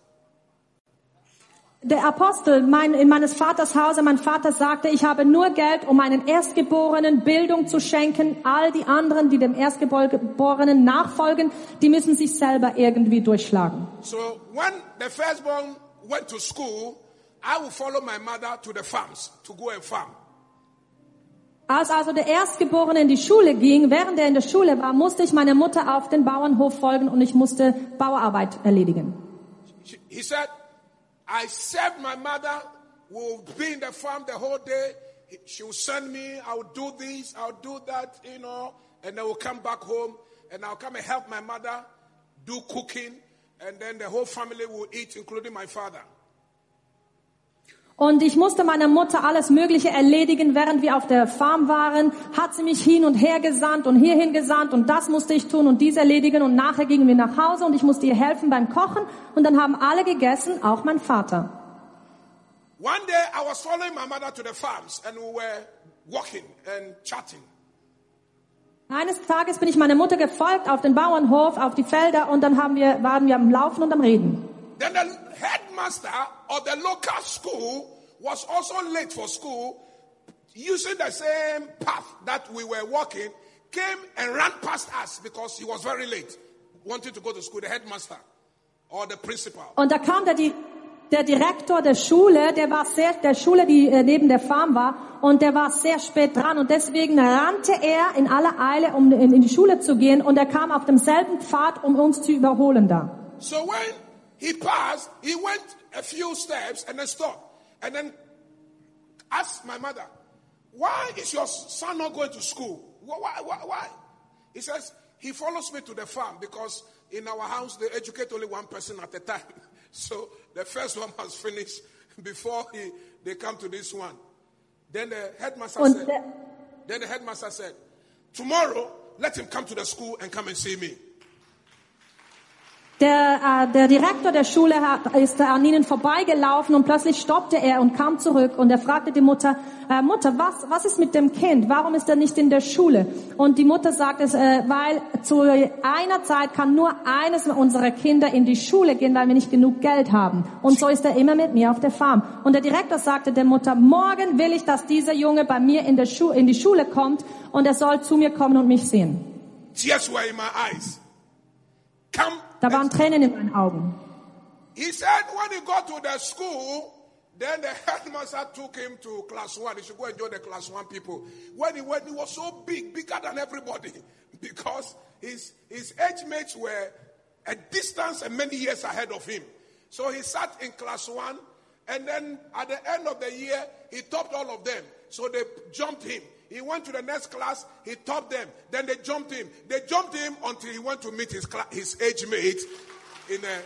Der Apostel in meines Vaters Hause, mein Vater sagte, ich habe nur Geld, um meinen Erstgeborenen Bildung zu schenken. All die anderen, die dem Erstgeborenen nachfolgen, die müssen sich selber irgendwie durchschlagen. So when the firstborn went to school, I would follow my mother to the farms to go and farm. Als also der Erstgeborene in die Schule ging, während er in der Schule war, musste ich meiner Mutter auf den Bauernhof folgen und ich musste Bauarbeit erledigen. He said, I served my mother, will be in the farm the whole day. She will send me, I will do this, I will do that, and then we'll come back home and I'll come and help my mother do cooking, and then the whole family will eat, including my father. Und ich musste meiner Mutter alles Mögliche erledigen, während wir auf der Farm waren, hat sie mich hin und her gesandt und hierhin gesandt und das musste ich tun und dies erledigen und nachher gingen wir nach Hause und ich musste ihr helfen beim Kochen und dann haben alle gegessen, auch mein Vater. One day I was following my mother to the farms and we were walking and chatting. Eines Tages bin ich meiner Mutter gefolgt auf den Bauernhof, auf die Felder und dann waren wir am Laufen und am Reden. Then the headmaster of the local school was also late for school, using the same path that we were walking, came and ran past us because he was very late, wanting to go to school, the headmaster or the principal. Und da kam der Direktor der Schule, der Schule, die neben der Farm war, und der war sehr spät dran und deswegen rannte er in aller Eile, um in die Schule zu gehen und er kam auf demselben Pfad, um uns zu überholen da. So when he passed, he went a few steps and then stopped and then asked my mother, why is your son not going to school? Why? He says, he follows me to the farm because in our house they educate only one person at a time. So the first one must finish before they come to this one. Then the headmaster said, tomorrow let him come to the school and come and see me. Der Direktor der Schule ist an ihnen vorbeigelaufen und plötzlich stoppte er und kam zurück und er fragte die Mutter, Mutter, was ist mit dem Kind? Warum ist er nicht in der Schule? Und die Mutter sagte, weil zu einer Zeit kann nur eines unserer Kinder in die Schule gehen, weil wir nicht genug Geld haben. Und so ist er immer mit mir auf der Farm. Und der Direktor sagte der Mutter, morgen will ich, dass dieser Junge bei mir in die Schule kommt und er soll zu mir kommen und mich sehen. Tears were in my eyes. Da waren Tränen in meinen Augen. He said when he got to the school, then the headmaster took him to class 1. He should go and join the class 1 people. When he went, he was so big, bigger than everybody, because his age mates were a distance and many years ahead of him. So he sat in class 1, and then at the end of the year, he topped all of them. So they jumped him. He went to the next class, he topped them. Then they jumped him. They jumped him until he went to meet his age mate in a...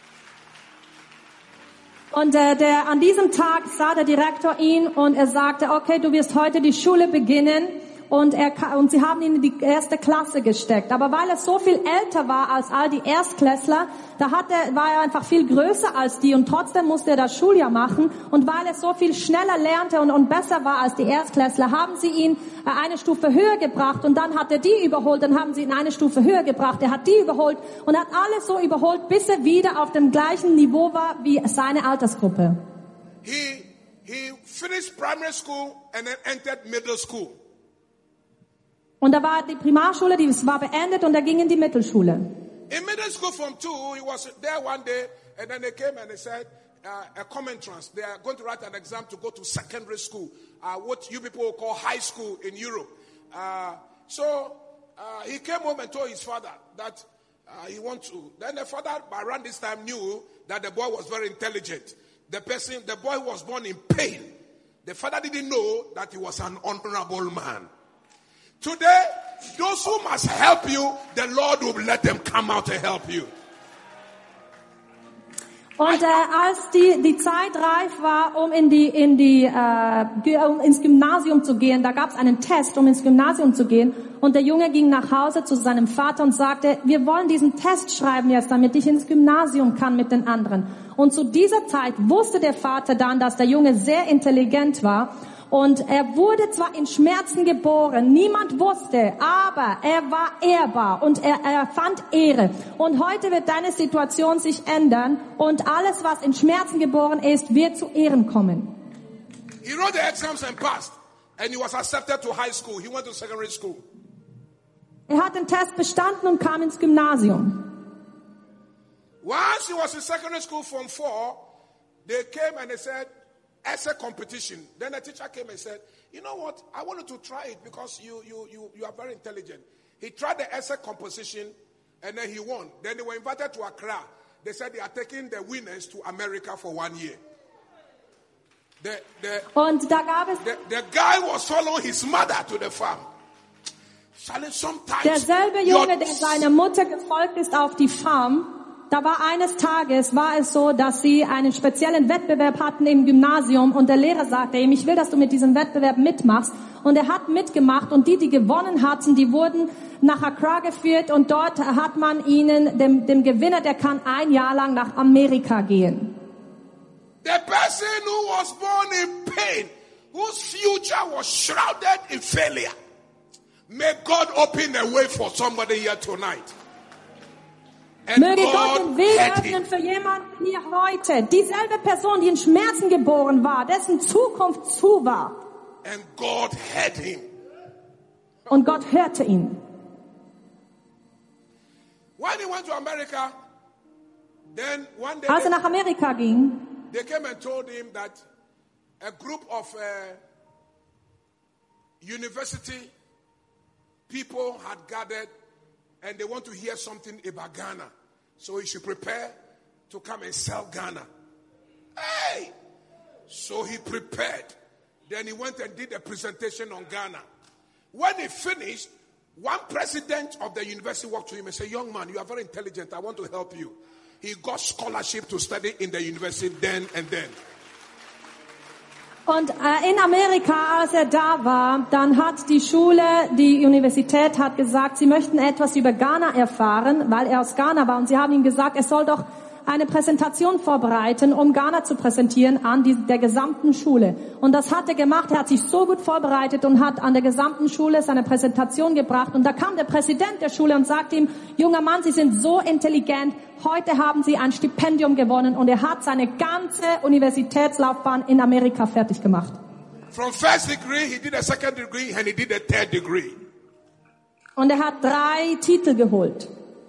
Und an diesem Tag sah der Direktor ihn und er sagte, okay, du wirst heute die Schule beginnen. Und sie haben ihn in die erste Klasse gesteckt. Aber weil er so viel älter war als all die Erstklässler, war er einfach viel größer als die und trotzdem musste er das Schuljahr machen. Und weil er so viel schneller lernte und besser war als die Erstklässler, haben sie ihn eine Stufe höher gebracht und dann hat er die überholt, dann haben sie ihn eine Stufe höher gebracht, er hat die überholt und hat alle so überholt, bis er wieder auf dem gleichen Niveau war wie seine Altersgruppe. He finished primary school and then entered middle school. Und da war die Primarschule, die war beendet und er ging in die Mittelschule. In middle school from 2, he was there one day and then they came and they said, a common trans. They are going to write an exam to go to secondary school, what you people will call high school in Europe. So he came home and told his father that he wants to. Then the father around this time knew that the boy was very intelligent. The boy was born in pain. The father didn't know that he was an honorable man. Today, those who must help you, the Lord will let them come out to help you. Und als die Zeit reif war, um ins Gymnasium zu gehen, da gab es einen Test, um ins Gymnasium zu gehen. Und der Junge ging nach Hause zu seinem Vater und sagte, wir wollen diesen Test schreiben jetzt, damit ich ins Gymnasium kann mit den anderen. Und zu dieser Zeit wusste der Vater dann, dass der Junge sehr intelligent war. Und er wurde zwar in Schmerzen geboren, niemand wusste, aber er war ehrbar und er fand Ehre. Und heute wird deine Situation sich ändern und alles, was in Schmerzen geboren ist, wird zu Ehren kommen. He wrote the exams and passed, and he was accepted to high school. He went to secondary school. Er hat den Test bestanden und kam ins Gymnasium. Once he was in secondary school from 4, they came and they said, essay competition. Then the teacher came and said, you know what, I wanted to try it because you are very intelligent. He tried the essay composition and then he won. Then they were invited to Accra. They said they are taking the winners to America for 1 year. Und da gab es the guy was following his mother to the farm. Derselbe Junge, der seiner Mutter gefolgt ist auf die Farm, Da war eines Tages, war es so, dass sie einen speziellen Wettbewerb hatten im Gymnasium und der Lehrer sagte ihm, ich will, dass du mit diesem Wettbewerb mitmachst. Und er hat mitgemacht und die gewonnen hatten, die wurden nach Accra geführt und dort hat man ihnen, dem Gewinner, der kann ein Jahr lang nach Amerika gehen. The person who was born in pain, whose future was shrouded in failure. May God open a way for somebody here tonight. And Möge Gott den Weg had öffnen him. für jemanden hier heute. Dieselbe Person, die in Schmerzen geboren war, dessen Zukunft zu war. And God had him. Und Gott hörte ihn. When he went to America, then one day Als er nach Amerika ging, they came and told him that a group of university people had gathered and they want to hear something about Ghana. So he should prepare to come and sell Ghana. Hey! So he prepared. Then he went and did a presentation on Ghana. When he finished, one president of the university walked to him and said, young man, you are very intelligent. I want to help you. He got scholarship to study in the university then and then. und in Amerika, als er da war, dann hat die Universität hat gesagt, sie möchten etwas über Ghana erfahren, weil er aus Ghana war. Und sie haben ihm gesagt, er soll doch eine Präsentation vorbereiten, um Ghana zu präsentieren an der gesamten Schule. Und das hat er gemacht. Er hat sich so gut vorbereitet und hat an der gesamten Schule seine Präsentation gebracht. Und da kam der Präsident der Schule und sagte ihm, junger Mann, Sie sind so intelligent. Heute haben Sie ein Stipendium gewonnen. Und er hat seine ganze Universitätslaufbahn in Amerika fertig gemacht. From first degree, he did a second degree and he did a third degree. Und er hat 3 Titel geholt.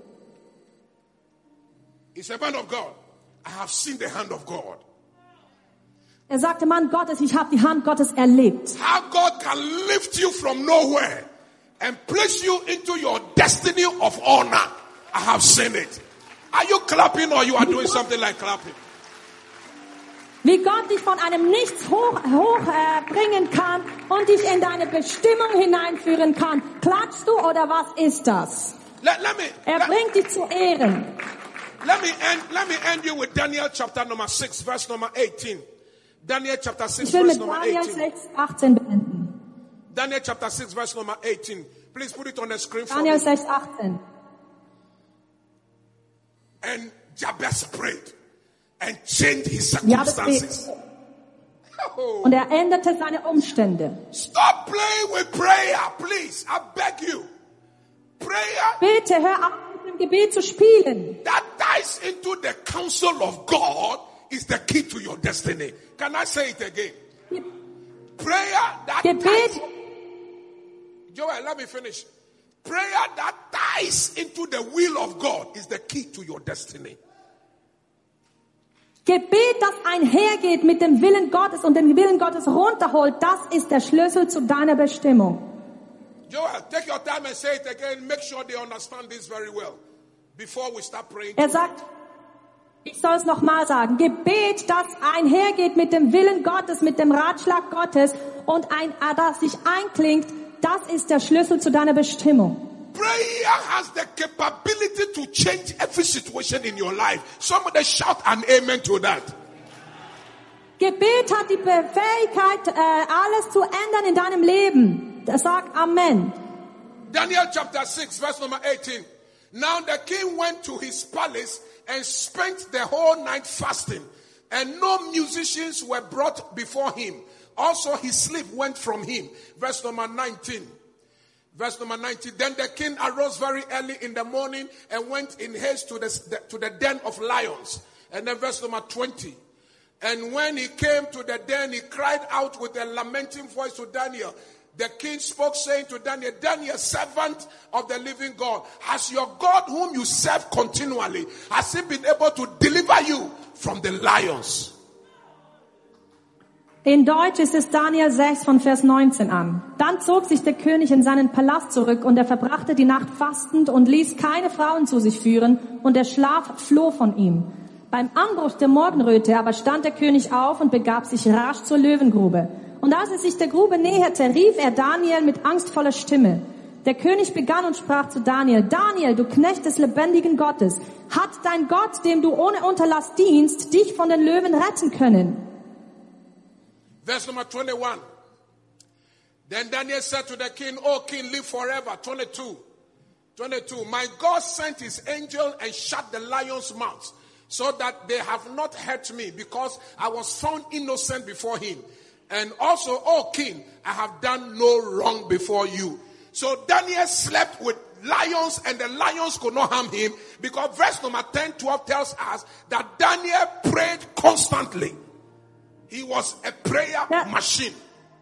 He's a man of God. I have seen the hand of God. Er sagte, Mann Gottes, ich habe die Hand Gottes erlebt. How God can lift you from nowhere and place you into your destiny of honor. I have seen it. Are you clapping or you are doing something like clapping? Wie Gott dich von einem Nichts hoch bringen kann und dich in deine Bestimmung hineinführen kann. Klatschst du oder was ist das? Let Er bringt dich zu Ehren. me end you with Daniel chapter number 6, verse number 18. Daniel chapter 6, Ich will verse mit number Daniel 18. 6, 18 beenden. Daniel chapter 6, verse number 18. Please put it on the screen for Daniel me. 6, 18. And Jabez prayed and changed his Jabez circumstances. Oh. Und er änderte seine Umstände. Stop playing with prayer, please. I beg you. Prayer Bitte hör auf, mit dem Gebet zu spielen. that ties into the counsel of God is the key to your destiny. Can I say it again? Prayer that Gebet, ties... Joel, let me finish. Prayer that ties into the will of God is the key to your destiny. Gebet, das einhergeht mit dem Willen Gottes und den Willen Gottes runterholt, das ist der Schlüssel zu deiner Bestimmung. Joel, take your time and say it again. Make sure they understand this very well before we start praying. Er sagt, ich soll es nochmal sagen, Gebet, das einhergeht mit dem Willen Gottes, mit dem Ratschlag Gottes und das sich einklingt, das ist der Schlüssel zu deiner Bestimmung. Prayer has the capability to change every situation in your life. Somebody shout an amen to that. Gebet hat die Fähigkeit, alles zu ändern in deinem Leben. Sag Amen. Daniel chapter 6, verse number 18. Now the king went to his palace and spent the whole night fasting, and no musicians were brought before him. Also his sleep went from him. Verse number 19. Verse number 19. Then the king arose very early in the morning and went in haste to the den of lions. And then verse number 20. And when he came to the den, he cried out with a lamenting voice to Daniel. The king spoke, saying to Daniel, Daniel, servant of the living God, has your God whom you serve continually, has he been able to deliver you from the lions? In Deutsch ist es Daniel 6 von Vers 19 an. Dann zog sich der König in seinen Palast zurück und er verbrachte die Nacht fastend und ließ keine Frauen zu sich führen und der Schlaf floh von ihm. Beim Anbruch der Morgenröte aber stand der König auf und begab sich rasch zur Löwengrube. Und als er sich der Grube näherte, rief er Daniel mit angstvoller Stimme. Der König begann und sprach zu Daniel: Daniel, du Knecht des lebendigen Gottes, hat dein Gott, dem du ohne Unterlass dienst, dich von den Löwen retten können? Verse number 21. Then Daniel said to the king, O king, live forever. 22. My God sent his angel and shut the lions' mouths, so that they have not hurt me, because I was found innocent before him. And also, O king, I have done no wrong before you. So Daniel slept with lions, and the lions could not harm him, because verse number 10, 12 tells us that Daniel prayed constantly. He was a prayer machine.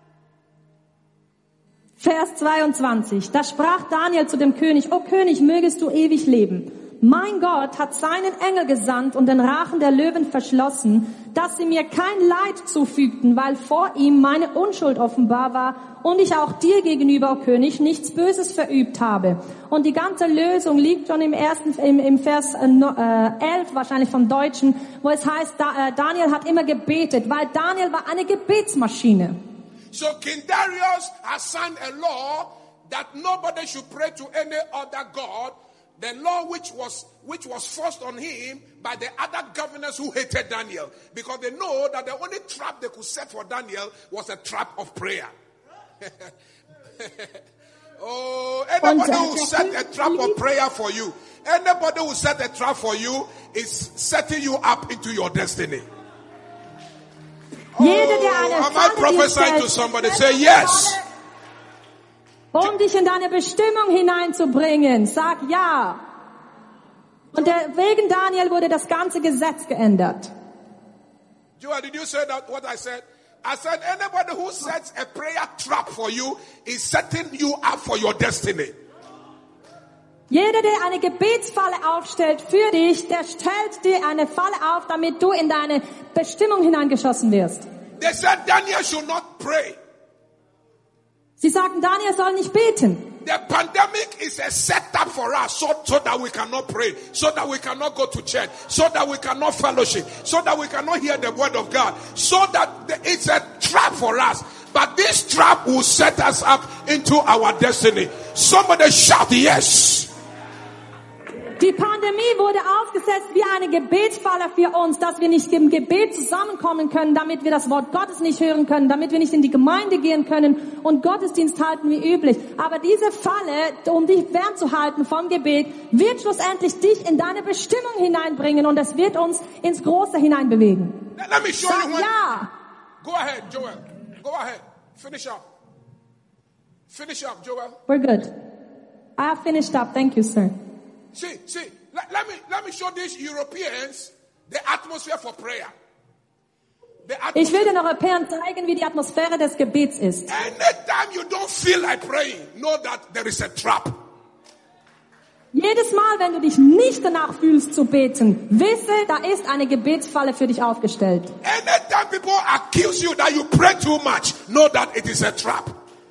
Vers 22. Da sprach Daniel zu dem König: O König, mögest du ewig leben. Mein Gott hat seinen Engel gesandt und den Rachen der Löwen verschlossen, dass sie mir kein Leid zufügten, weil vor ihm meine Unschuld offenbar war und ich auch dir gegenüber, O König, nichts Böses verübt habe. Und die ganze Lösung liegt schon im Vers 11, wahrscheinlich vom Deutschen, wo es heißt, Daniel hat immer gebetet, weil Daniel war eine Gebetsmaschine. So King Darius has signed a law that nobody should pray to any other god. The law which was forced on him by the other governors who hated Daniel, because they know that the only trap they could set for Daniel was a trap of prayer. Oh, anybody who set a trap of prayer for you, anybody who set a trap for you is setting you up into your destiny. Jeder, der am I prophesying to somebody? Say yes. Um dich in deine Bestimmung hineinzubringen, sag ja. Und wegen Daniel wurde das ganze Gesetz geändert. Joel, did you say that what I said? I said anybody who sets a prayer trap for you is setting you up for your destiny. Jeder, der eine Gebetsfalle aufstellt für dich, der stellt dir eine Falle auf, damit du in deine Bestimmung hineingeschossen wirst. They said Daniel should not pray. Sie sagten, Daniel soll nicht beten. The pandemic is a setup for us so that we cannot pray, so that we cannot go to church, so that we cannot fellowship, so that we cannot hear the word of God, so that it's a trap for us. But this trap will set us up into our destiny. Somebody shout yes. Die Pandemie wurde aufgesetzt wie eine Gebetsfalle für uns, dass wir nicht im Gebet zusammenkommen können, damit wir das Wort Gottes nicht hören können, damit wir nicht in die Gemeinde gehen können und Gottesdienst halten wie üblich. Aber diese Falle, um dich fernzuhalten vom Gebet, wird schlussendlich dich in deine Bestimmung hineinbringen und es wird uns ins Große hineinbewegen. Let me show Sag you when. ja. Go ahead, Joel. Go ahead. Finish up. Finish up, Joel. We're good. I have finished up. Thank you, sir. See, let me show these Europeans the atmosphere for prayer. Ich will den Europäern zeigen, wie die Atmosphäre des Gebets ist. Anytime you don't feel like praying, know that there is a trap. Jedes Mal, wenn du dich nicht danach fühlst zu beten, wisse, da ist eine Gebetsfalle für dich aufgestellt. Anytime people accuse you that you pray too much, know that it is a trap.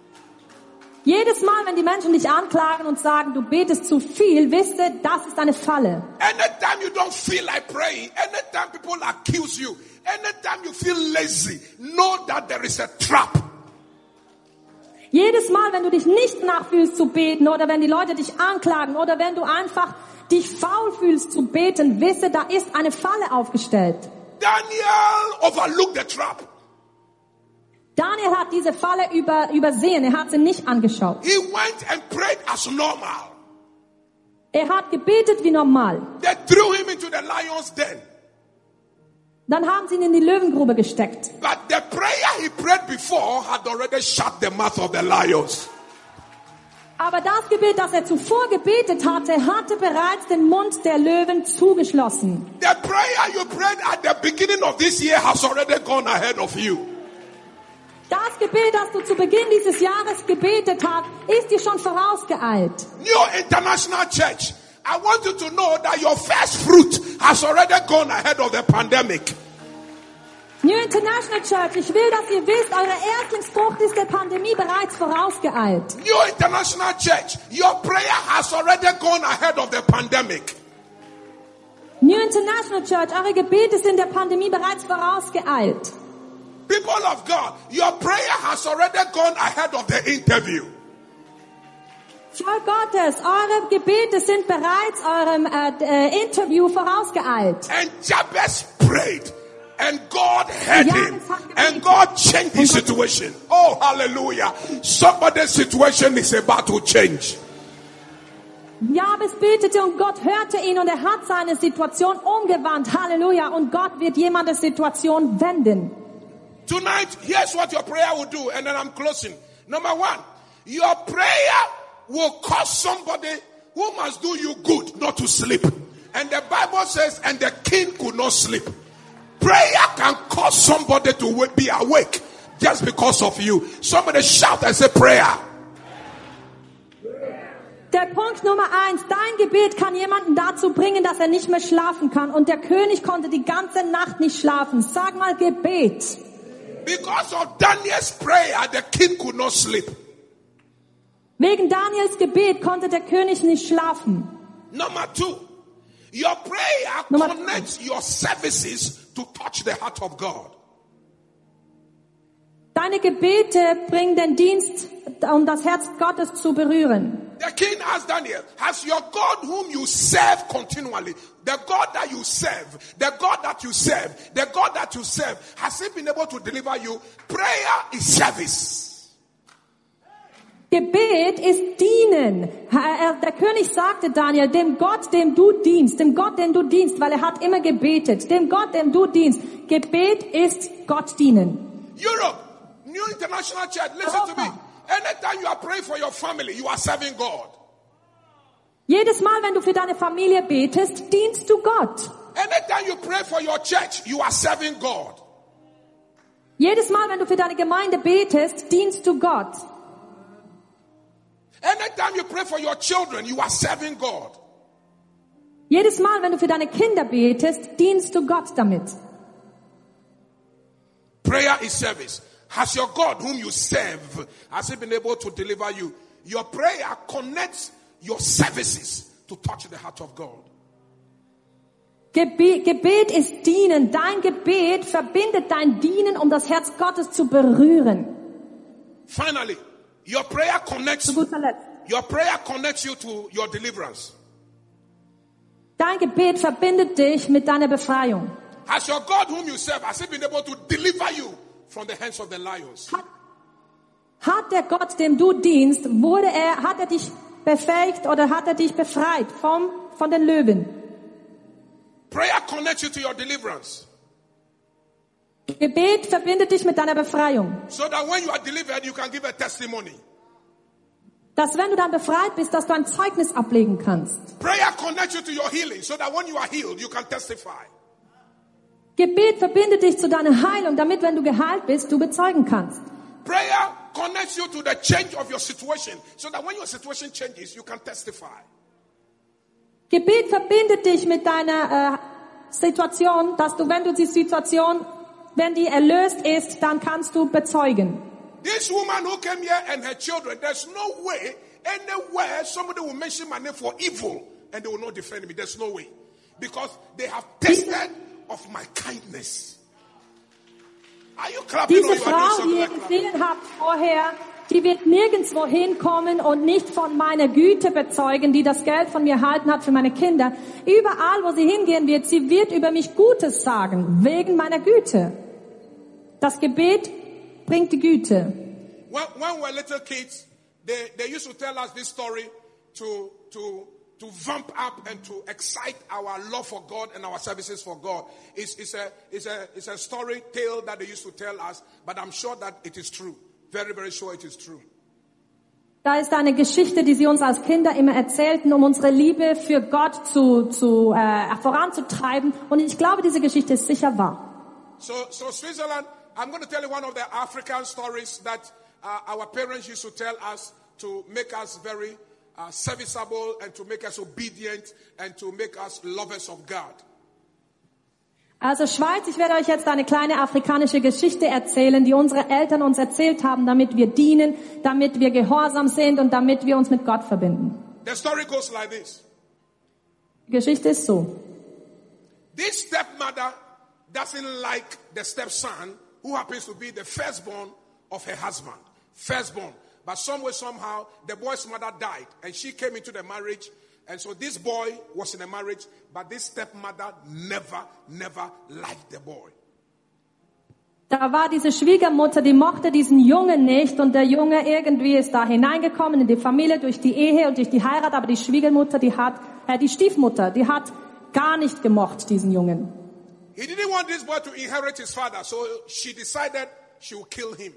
Jedes Mal, wenn die Menschen dich anklagen und sagen, du betest zu viel, wisse, das ist eine Falle. Anytime you don't feel like praying, anytime people accuse you, anytime you feel lazy, know that there is a trap. Jedes Mal, wenn du dich nicht danach fühlst zu beten oder wenn die Leute dich anklagen oder wenn du einfach dich faul fühlst zu beten, wisse, da ist eine Falle aufgestellt. Daniel overlooked the trap. Daniel hat diese Falle übersehen, er hat sie nicht angeschaut. He went and prayed as normal. Er hat gebetet wie normal. They threw him into the lion's den. Dann haben sie ihn in die Löwengrube gesteckt. But the prayer he prayed before had already shut the mouth of the lions. Aber das Gebet, das er zuvor gebetet hatte bereits den Mund der Löwen zugeschlossen. The prayer you prayed at the beginning of this year has already gone ahead of you. Das Gebet, das du zu Beginn dieses Jahres gebetet hast, ist dir schon vorausgeeilt. New International Church, I want you to know that your first fruit has already gone ahead of the pandemic. New International Church, ich will, dass ihr wisst, eure Erstlingsfrucht ist der Pandemie bereits vorausgeeilt. New International Church, your prayer has already gone ahead of the pandemic. New International Church, eure Gebete sind der Pandemie bereits vorausgeeilt. People of God, your prayer has already gone ahead of the interview. Volk Gottes, eure Gebete sind bereits eurem Interview vorausgeeilt. And Jabez prayed. And God heard Ja, him. es hat gebetet. And God changed his situation. Oh, hallelujah. Somebody's situation is about to change. Jabez betete und Gott hörte ihn und er hat seine Situation umgewandt. Halleluja. Und Gott wird jemandes Situation wenden. Tonight, here's what your prayer will do. And then I'm closing. Number one, your prayer will cause somebody who must do you good not to sleep. And the Bible says, and the king could not sleep. Prayer can cause somebody to be awake just because of you. Somebody shout and say prayer. Der Punkt Nummer 1, dein Gebet kann jemanden dazu bringen, dass er nicht mehr schlafen kann. Und der König konnte die ganze Nacht nicht schlafen. Sag mal Gebet. Because of Daniel's prayer, the king could not sleep. Wegen Daniels Gebet konnte der König nicht schlafen. Number two, your prayer Nummer connects your services to touch the heart of God. Deine Gebete bringen den Dienst, um das Herz Gottes zu berühren. The king asked Daniel, has your God whom you serve continually, the God that you serve, the God that you serve, the God that you serve, has he been able to deliver you? Prayer is service. Gebet ist Dienen. Der König sagte Daniel, dem Gott, dem du dienst, weil er hat immer gebetet, dem Gott, dem du dienst. Gebet ist Gott dienen. Europe, New International Church, listen to me. Anytime you are praying for your family, you are serving God. Jedes Mal, wenn du für deine Familie betest, dienst du Gott. Anytime you pray for your church, you are serving God. Jedes Mal, wenn du für deine Gemeinde betest, dienst du Gott. Anytime you pray for your children, you are serving God. Jedes Mal, wenn du für deine Kinder betest, dienst du Gott damit. Prayer is service. Has your God whom you serve, has he been able to deliver you? Your prayer connects your services to touch the heart of God. Gebet ist Dienen. Dein Gebet verbindet dein Dienen, um das Herz Gottes zu berühren. Finally, your prayer connects Zu guter Letzt. you to your deliverance. Dein Gebet verbindet dich mit deiner Befreiung. Has your God whom you serve, has he been able to deliver you from the hands of the lions? Hat der Gott, dem du dienst, hat er dich befähigt oder hat er dich befreit von den Löwen? Prayer connects you to your deliverance. Gebet verbindet dich mit deiner Befreiung. So that when you are delivered, you can give a testimony. Dass wenn du dann befreit bist, dass du ein Zeugnis ablegen kannst. Prayer connects you to your healing, so that when you are healed, you can testify. Gebet verbindet dich zu deiner Heilung, damit wenn du geheilt bist, du bezeugen kannst. Prayer connects you to the change of your situation, so that when your situation changes, you can testify. Gebet verbindet dich mit deiner Situation, dass du, wenn die erlöst ist, dann kannst du bezeugen. This woman who came here and her children, there's no way, anywhere, somebody will mention my name for evil and they will not defend me. There's no way. Because they have tasted of my kindness. Are you clapping or Diese you are Frau, doing die ihr something like gesehen habt vorher, die wird nirgendwo hinkommen und nicht von meiner Güte bezeugen, die das Geld von mir erhalten hat für meine Kinder. Überall, wo sie hingehen wird, sie wird über mich Gutes sagen, wegen meiner Güte. Das Gebet bringt die Güte. When we were little kids, they used to tell us this story to vamp up and to excite our love for God and our services for God. It's a story tale that they used to tell us, but I'm sure that it is true. Very, very sure it is true. Da ist eine Geschichte, die sie uns als Kinder immer erzählten, um unsere Liebe für Gott voranzutreiben. Und ich glaube, diese Geschichte ist sicher wahr. So Switzerland, I'm going to tell you one of the African stories that our parents used to tell us to make us very serviceable and to make us obedient and to make us lovers of God. Also Schweiz, ich werde euch jetzt eine kleine afrikanische Geschichte erzählen, die unsere Eltern uns erzählt haben, damit wir dienen, damit wir gehorsam sind und damit wir uns mit Gott verbinden. The story goes like this. Die Geschichte ist so. This stepmother doesn't like the stepson who happens to be the firstborn of her husband. Firstborn. But some way, somehow, the boy's mother died, and she came into the marriage. And so this boy was in a marriage, but this stepmother never liked the boy. Da war diese Schwiegermutter, die mochte diesen Jungen nicht und der Junge irgendwie ist da hineingekommen in die Familie durch die Ehe und durch die Heirat, aber die Schwiegermutter, die Stiefmutter, die hat gar nicht gemocht, diesen Jungen. He didn't want this boy to inherit his father, so she decided she would kill him.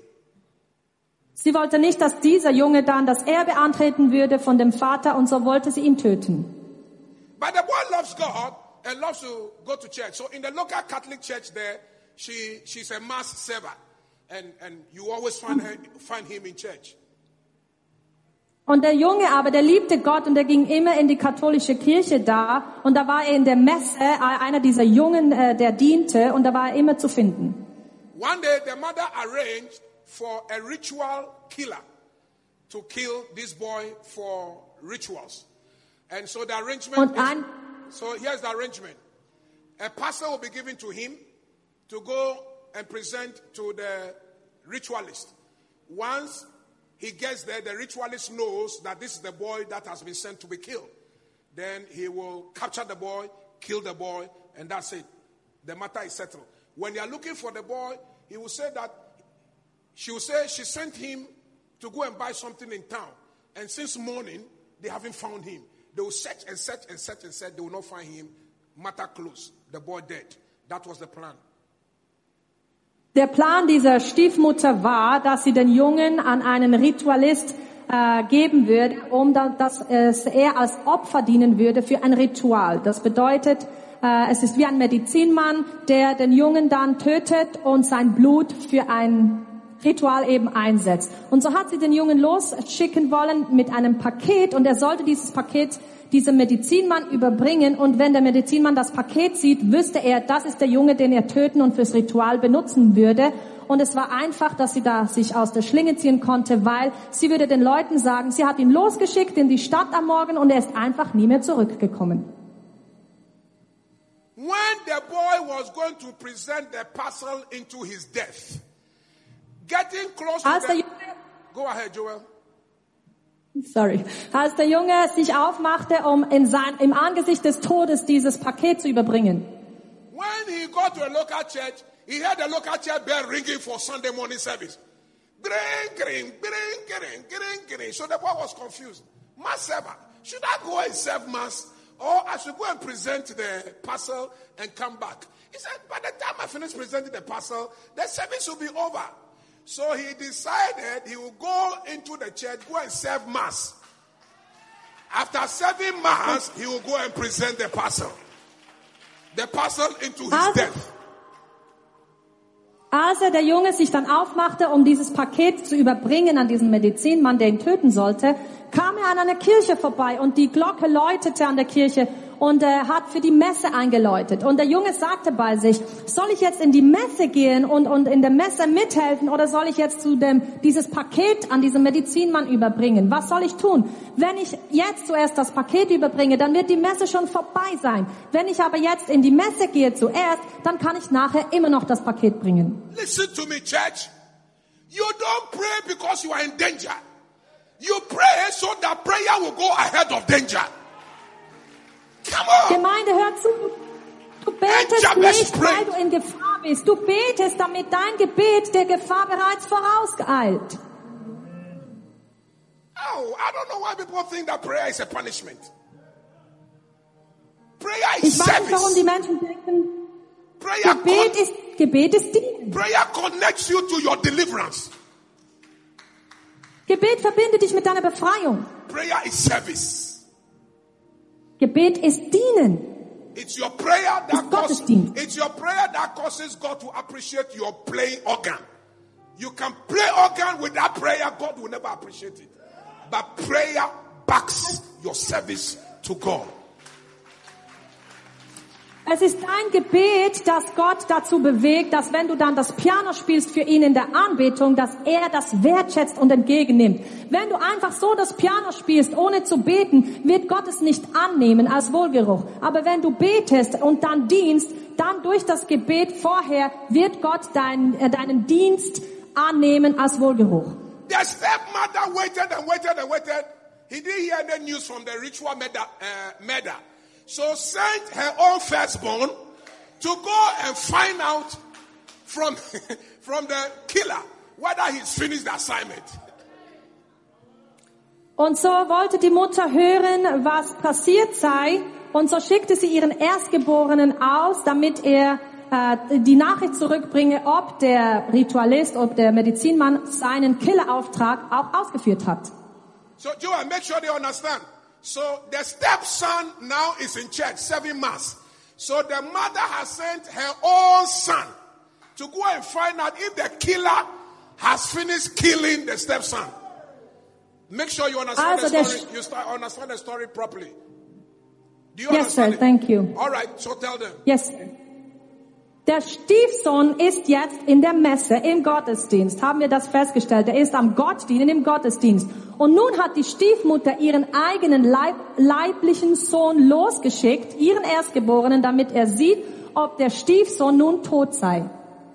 Sie wollte nicht, dass dieser Junge dann das Erbe antreten würde von dem Vater und so wollte sie ihn töten. But the boy loves God and loves to go to church. So in the local Catholic church there, she's a mass server, and you always find him in church. Und der Junge aber, der liebte Gott und der ging immer in die katholische Kirche da und da war er in der Messe, einer dieser Jungen, der diente und da war er immer zu finden. One day the mother arranged for a ritual killer to kill this boy for rituals. And so the arrangement so here's the arrangement. A parcel will be given to him to go and present to the ritualist. Once he gets there, the ritualist knows that this is the boy that has been sent to be killed. Then he will capture the boy, kill the boy, and that's it. The matter is settled. When they are looking for the boy, he will say that she will say she sent him to go and buy something in town. And since morning, they haven't found him. They will search and search and search and search. They will not find him. Matter closed. The boy dead. That was the plan. Der Plan dieser Stiefmutter war, dass sie den Jungen an einen Ritualist geben würde, dass er als Opfer dienen würde für ein Ritual. Das bedeutet, es ist wie ein Medizinmann, der den Jungen dann tötet und sein Blut für ein Ritual eben einsetzt. Und so hat sie den Jungen losschicken wollen mit einem Paket und er sollte dieses Paket diesem Medizinmann überbringen und wenn der Medizinmann das Paket sieht, wüsste er, das ist der Junge, den er töten und fürs Ritual benutzen würde. Und es war einfach, dass sie da sich aus der Schlinge ziehen konnte, weil sie würde den Leuten sagen, sie hat ihn losgeschickt in die Stadt am Morgen und er ist einfach nie mehr zurückgekommen. When the boy was going to present the parcel into his death, getting close to the... Go ahead, Joel. Als der Junge sich aufmachte, um im Angesicht des Todes dieses Paket zu überbringen. When he got to a local church, he heard the local church bell ringing for Sunday morning service. Gring. So the boy was confused. Mass server, should I go and serve mass, or I should go and present the parcel and come back? He said, by the time I finish presenting the parcel, the service will be over. So he decided he will go into the church, go and serve mass. After serving mass, he will go and present the parcel. The parcel into his death. Als der Junge sich dann aufmachte, um dieses Paket zu überbringen an diesen Medizinmann, der ihn töten sollte, kam er an einer Kirche vorbei und die Glocke läutete an der Kirche und er hat für die Messe eingeläutet. Und der Junge sagte bei sich, soll ich jetzt in die Messe gehen und in der Messe mithelfen oder soll ich jetzt dieses Paket an diesen Medizinmann überbringen? Was soll ich tun? Wenn ich jetzt zuerst das Paket überbringe, dann wird die Messe schon vorbei sein. Wenn ich aber jetzt in die Messe gehe zuerst, dann kann ich nachher immer noch das Paket bringen. Listen to me, church. You don't pray because you are in danger. You pray so that prayer will go ahead of danger. Come on. Gemeinde, hör zu. Du betest nicht, weil du in Gefahr bist. Du betest, damit dein Gebet der Gefahr bereits vorauseilt. Oh, I don't know why people think that prayer is a punishment. Prayer is service. Ich weiß nicht, warum die Menschen denken, Gebet ist Dienen. Prayer connects you to your deliverance. Gebet verbindet dich mit deiner Befreiung. Prayer is service. Gebet ist Dienen. It's your prayer that causes God to appreciate your playing organ. You can play organ without prayer, God will never appreciate it. But prayer backs your service to God. Es ist dein Gebet, das Gott dazu bewegt, dass wenn du dann das Piano spielst für ihn in der Anbetung, dass er das wertschätzt und entgegennimmt. Wenn du einfach so das Piano spielst, ohne zu beten, wird Gott es nicht annehmen als Wohlgeruch. Aber wenn du betest und dann dienst, dann durch das Gebet vorher wird Gott deinen Dienst annehmen als Wohlgeruch. The stepmother waited and waited and waited. He didn't hear any news from the ritual murder. So sent her own firstborn to go and find out from the killer whether he's finished the assignment. Und so wollte die Mutter hören, was passiert sei. Und so schickte sie ihren Erstgeborenen aus, damit er die Nachricht zurückbringe, ob der Ritualist, ob der Medizinmann seinen Killerauftrag auch ausgeführt hat. So Joel, make sure they understand. So the stepson now is in church, 7 months. So the mother has sent her own son to go and find out if the killer has finished killing the stepson. Make sure you understand the story. You understand the story properly. Do you Yes, sir. understand it? Thank you. All right, so tell them. Yes. Der Stiefsohn ist jetzt in der Messe, im Gottesdienst. Haben wir das festgestellt? Er ist am Gott dienen, im Gottesdienst. Und nun hat die Stiefmutter ihren eigenen leiblichen Sohn losgeschickt, ihren Erstgeborenen, damit er sieht, ob der Stiefsohn nun tot sei.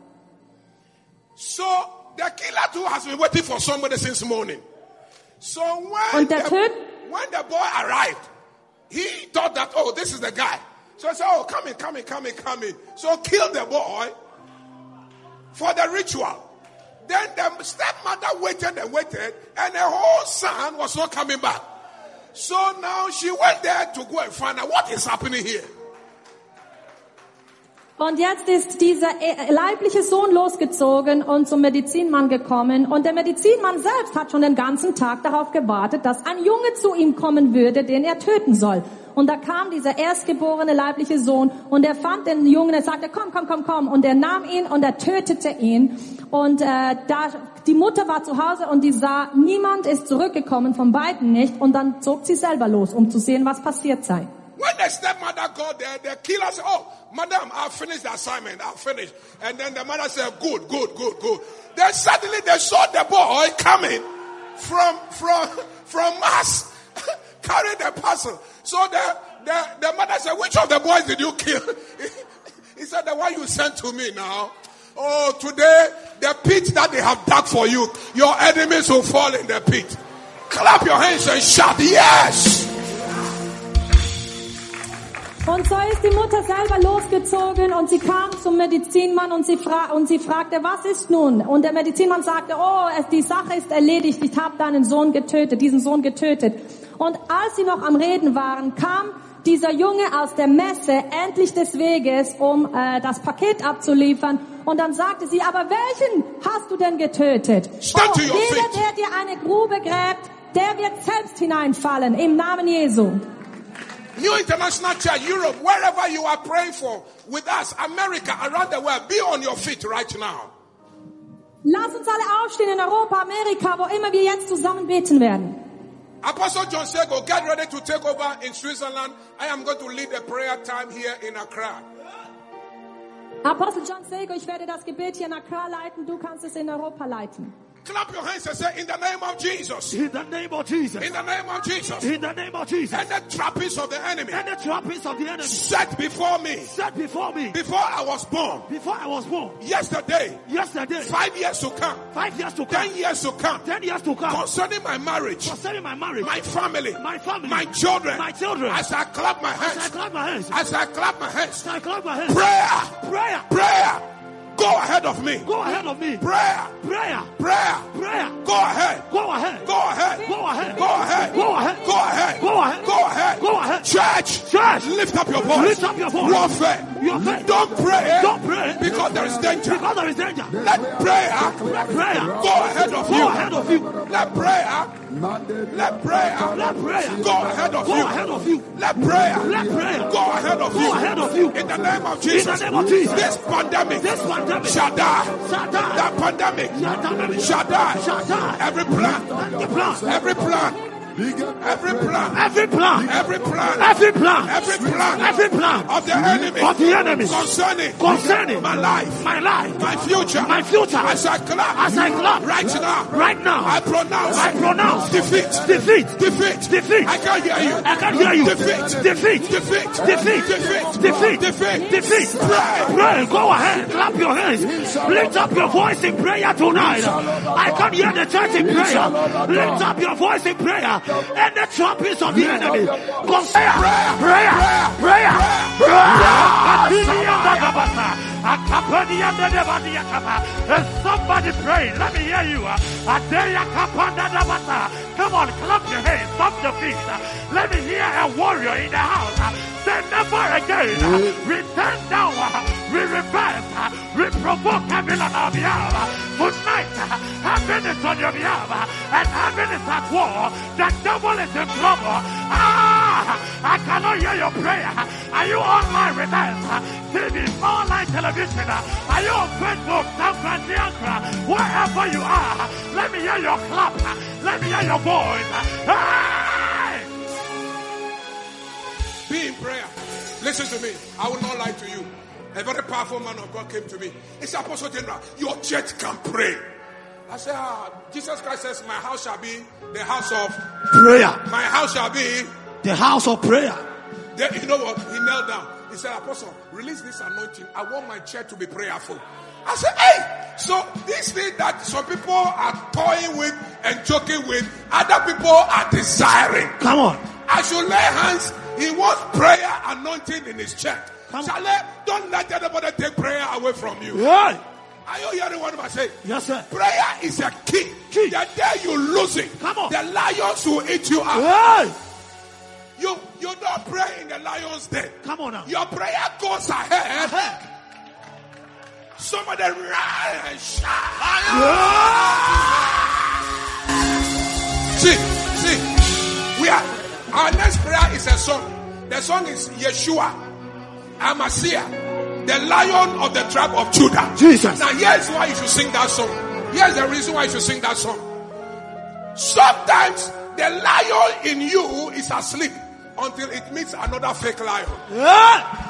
So the killer too has been waiting for somebody since morning. So when the boy arrived, he thought that, oh, this is the guy. So I said, oh, come in. So kill the boy for the ritual. Then the stepmother waited and her whole son was not coming back. So now she went there to go and find out what is happening here. Und jetzt ist dieser leibliche Sohn losgezogen und zum Medizinmann gekommen. Und der Medizinmann selbst hat schon den ganzen Tag darauf gewartet, dass ein Junge zu ihm kommen würde, den er töten soll. Und da kam dieser erstgeborene leibliche Sohn und er fand den Jungen, er sagte, komm. Und er nahm ihn und er tötete ihn. Und die Mutter war zu Hause und die sah, niemand ist zurückgekommen, von beiden nicht. Und dann zog sie selber los, um zu sehen, was passiert sei. When the stepmother got there, the killer said, oh, madam, I've finished the assignment. And then the mother said, good. Then suddenly they saw the boy coming from Mass, carrying the parcel. So the mother said, which of the boys did you kill? He said, the one you sent to me now. Oh, today, the pit that they have dug for you, your enemies will fall in the pit. Clap your hands and shout, yes! Und so ist die Mutter selber losgezogen und sie kam zum Medizinmann und sie fragte, was ist nun? Und der Medizinmann sagte, oh, die Sache ist erledigt, ich habe diesen Sohn getötet. Und als sie noch am Reden waren, kam dieser Junge aus der Messe endlich des Weges, um das Paket abzuliefern. Und dann sagte sie, aber welchen hast du denn getötet? Oh, jeder, der dir eine Grube gräbt, der wird selbst hineinfallen, im Namen Jesu. New International Church, Europe, wherever you are praying for, with us, America, around the world, be on your feet right now. Lass uns alle aufstehen in Europa, Amerika, wo immer wir jetzt zusammen beten werden. Apostle John Sego, get ready to take over in Switzerland. I am going to lead a prayer time here in Accra. Apostel John Sego, ich werde das Gebet hier in Accra leiten, du kannst es in Europa leiten. Clap your hands and say, in the name of Jesus. In the name of Jesus. In the name of Jesus. In the name of Jesus. And the trappings of the enemy. And the trappings of the enemy. Set before me. Set before me. Before I was born. Before I was born. Yesterday. 5 years to come. 5 years to come. 10 years to come. 10 years to come. Concerning my marriage. My family. My children. As I clap my hands. As I clap my hands. Prayer. Go ahead of me. Prayer. Go ahead. Church. Lift up your voice. Warfare. Don't pray. Because there is danger. Let prayer go ahead of you. Let prayer go ahead of you. Let prayer go ahead of you. In the name of Jesus. This pandemic shall die. That pandemic shall die. Every plan Every plan. Every plan. Every plan. Every plan. Every plan. Every plan Of the enemy. of the enemy Concerning my life. my future. As I clap. Right now. I pronounce. Defeat. I can't hear you. Defeat. Pray. Go ahead. Clap your hands. Lift up your voice in prayer tonight. I can hear the church in prayer. Lift up your voice in prayer. And the trumpets of the enemy. Go prayer. Somebody pray. Let me hear you. Come on, clap your hands. Stomp your feet. Let me hear a warrior in the house. Say never again. Return down. We reverse. We provoke heaven on our behalf. Tonight, heaven is on your behalf. And heaven is at war. The devil is in trouble. I cannot hear your prayer. Are you online with us? TV, online television. Are you on Facebook, wherever you are? Let me hear your clap. Let me hear your voice. Hey! Be in prayer. Listen to me. I will not lie to you. A very powerful man of God came to me. He said, Apostle General, your church can pray. I said, Jesus Christ says, my house shall be the house of prayer. My house shall be the house of prayer. Then, you know what? He knelt down. He said, Apostle, release this anointing. I want my church to be prayerful. I said, hey, so this thing that some people are toying with and joking with, other people are desiring. Come on. I should lay hands. He wants prayer anointing in his church. Shale, don't let anybody take prayer away from you. Yeah. Are you hearing what I say? Yes, sir. Prayer is a key. The day you lose it, come on, the lions will eat you up. Yeah. You don't pray in the lion's den. Come on now. Your prayer goes ahead. Some of them run and shout. See, we are. Our next prayer is a song. The song is Yeshua, Amasiah, the Lion of the tribe of Judah. Jesus. Now here's why you should sing that song. Here's the reason why you should sing that song. Sometimes the lion in you is asleep until it meets another fake lion. Yeah.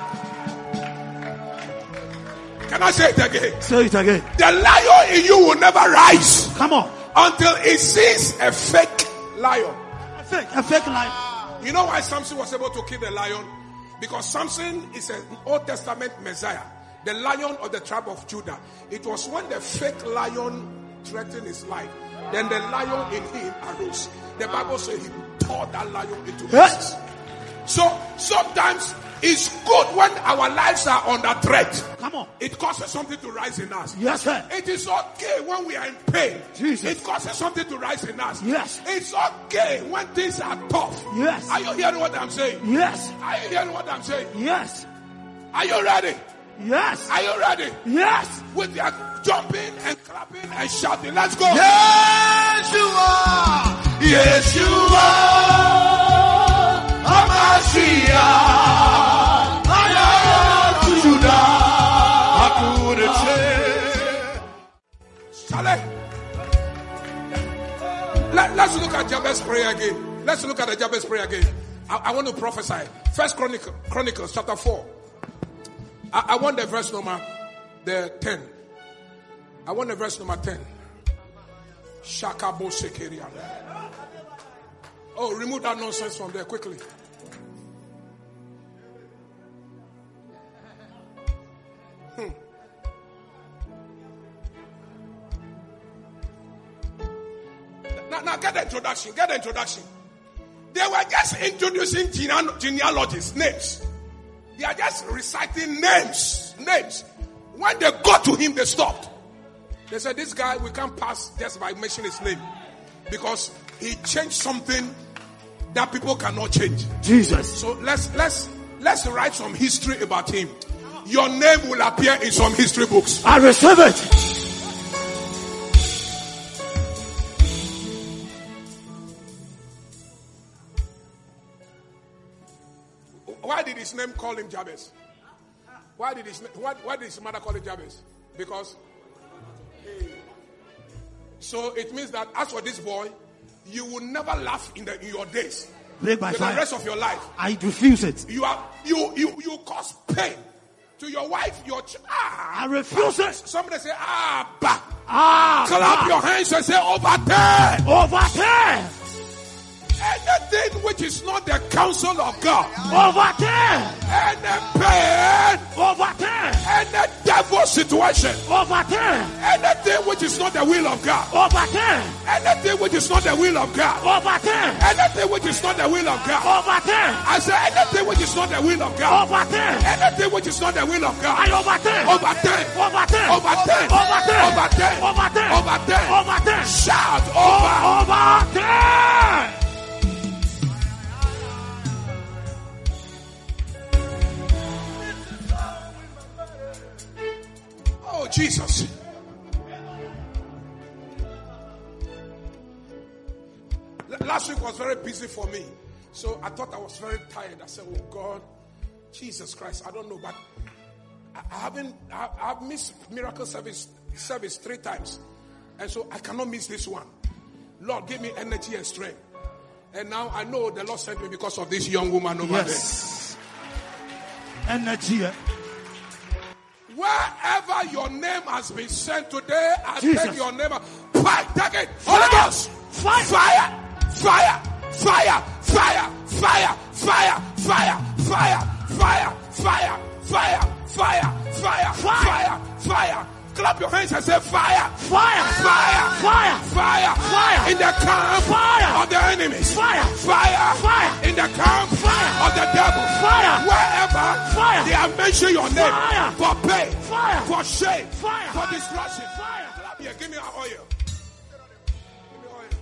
Can I say it again? Say it again. The lion in you will never rise. Come on. Until it sees a fake lion. A fake lion. You know why Samson was able to kill the lion? Because Samson is an Old Testament Messiah. The lion of the tribe of Judah. It was when the fake lion threatened his life, then the lion in him arose. The Bible says he tore that lion into pieces. So sometimes it's good when our lives are under threat. Come on. It causes something to rise in us. Yes, sir. It is okay when we are in pain. Jesus. It causes something to rise in us. Yes. It's okay when things are tough. Yes. Are you hearing what I'm saying? Yes. Are you hearing what I'm saying? Yes. Are you ready? Yes. Are you ready? Yes. With your jumping and clapping and shouting. Let's go. Yes, you are. Yes, you are. Amasiah. Let's look at Jabez's prayer again. Let's look at the Jabez prayer again. I want to prophesy. First Chronicles chapter 4. I want the verse number 10. I want the verse number 10. Shakabo Sekerian. Oh, remove that nonsense from there quickly. Now get the introduction. Get the introduction. They were just introducing genealogies, names. They are just reciting names. When they got to him, they stopped. They said, this guy, we can't pass just by mentioning his name. Because he changed something that people cannot change. Jesus. So let's write some history about him. Your name will appear in some history books. I receive it. Why did his name call him Jabez? Why did his mother call him Jabez? Because so it means that as for this boy, You will never laugh in your days. Break by For the fire. rest of your life. I refuse it. You cause pain to your wife, your I refuse it. Somebody say, bah. Clap Your hands and say, overturn. Overturn. Anything which is not the counsel of God. Overturn. Any pain. Overturn. Any devil situation. Overturn. Anything which is not the will of God. Overturn. Anything which is not the will of God. Overturn. Anything which is not the will of God. Overturn. I say anything which is not the will of God. Overturn. Anything which is not the will of God. I overturn. Overturn. Overturn. Overturn. Overturn. Overturn. Overturn. Overturn. Overturn. Shout over. Overturn. Oh, Jesus. Last week was very busy for me. So I thought I was very tired. I said, oh God, Jesus Christ, I don't know. But I've missed miracle service 3 times. And so I cannot miss this one. Lord, give me energy and strength. And now I know the Lord sent me because of this young woman over there. Energy. Wherever your name has been sent today, I Jesus. take your name. Fire, take it. Holy Ghost. Fire. Fire. Fire. Fire. Fire. Fire. Fire. Fire. Fire. Fire. Fire. Fire. Fire. Fire. Fire. Fire. Clap your hands and say fire. Fire. Fire. Fire. Fire. Fire. In the camp fire of the enemies. Fire. Fire. Fire. In the camp fire of the devil. Fire. Wherever fire they have mentioned your name. Fire. For pain. Fire. For shame. Fire. For destruction. Fire. Clap here. Give me our oil. Give me oil.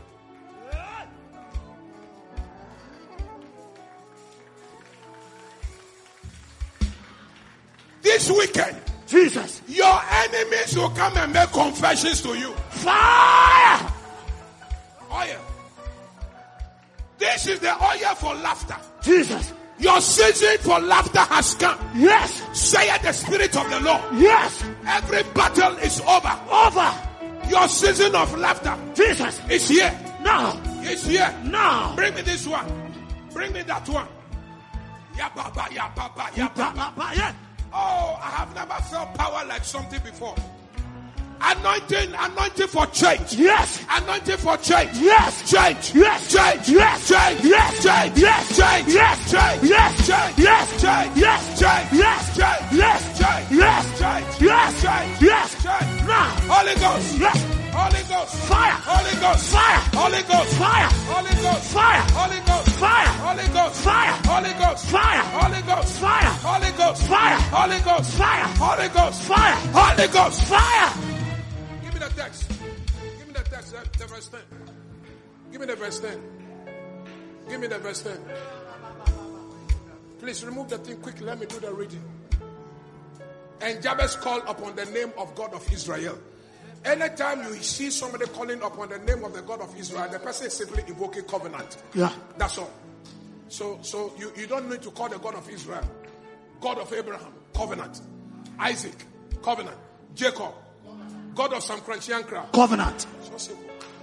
This weekend, Jesus, your enemies will come and make confessions to you. Fire. Oil. This is the oil for laughter. Jesus, your season for laughter has come. Yes. Saith the Spirit of the Lord. Yes. Every battle is over. Over. Your season of laughter, Jesus, is here. Now. It's here. Now. Bring me this one. Bring me that one. Ya baba, ya baba, ya baba. Yeah. Oh, I have never felt power like something before. Anointing for change. Yes. Anointing for change. Yes. Change. Yes. Change. Yes. Change. Yes. Change. Yes. Change. Yes. Change. Yes. Change. Yes. Change. Yes. Change. Yes. Change. Yes. Change. Yes. Change. Yes. Change. Yes. Change. Now. Holy Ghost. Yes. Holy Ghost. Fire. Holy Ghost. Fire. Holy Ghost. Fire. Holy Ghost. Fire. Holy Ghost. Fire. Holy Ghost. Fire. Holy Ghost. Fire. Holy Ghost. Fire. Holy Ghost. Fire. Holy Ghost. Fire. Holy Ghost. Fire. Holy Ghost. Fire. Give me the text. Give me the text. The verse 10. Give me the verse 10. Give me the verse 10. Please remove the thing quickly. Let me do the reading. And Jabez called upon the name of God of Israel. Anytime you see somebody calling upon the name of the God of Israel, the person is simply invoking covenant. Yeah. That's all. So you don't need to call the God of Israel. God of Abraham, covenant. Isaac, covenant. Jacob, God of Sam Kranchiankra, covenant. So simple.